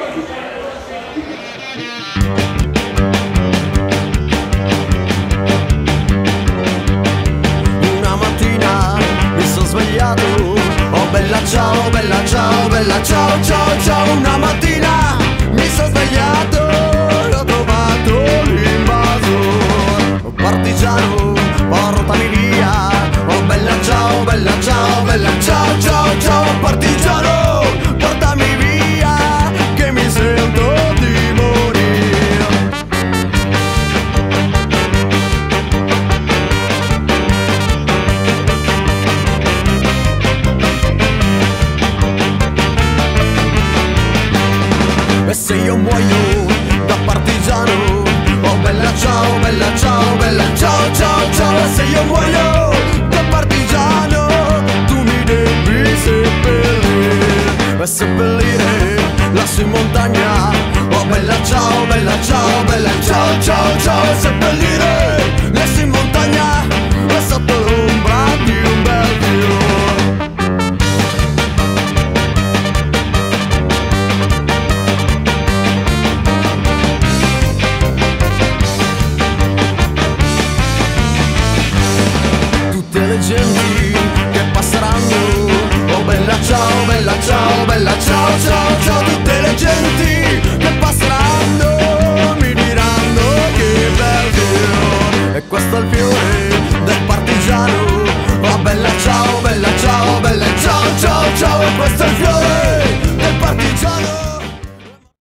[SPEAKER 1] una mattina mi sono svegliato, oh bella ciao, bella ciao, bella ciao, ciao, ciao. Una mattina mi sono svegliato e ho trovato l'invasor partigiano, portami via, oh bella ciao, bella ciao, bella ciao, ciao, ciao. Partigiano, portami via, che mi sento di morire. E se io muoio da partigiano, oh bella ciao, bella ciao, bella ciao, ciao, ciao. E se io muoio da partigiano, tu mi devi seppellire, e seppellire lassù in montagna, oh bella ciao, bella ciao, bella ciao, ciao, ciao. E seppellire lassù in montagna, e sotto l'ombra di un bel fiore. Genti che passeranno, oh bella ciao, bella ciao, bella ciao, ciao, ciao. Tutte le genti che passeranno mi diranno che bel fiore, e questo è il fiore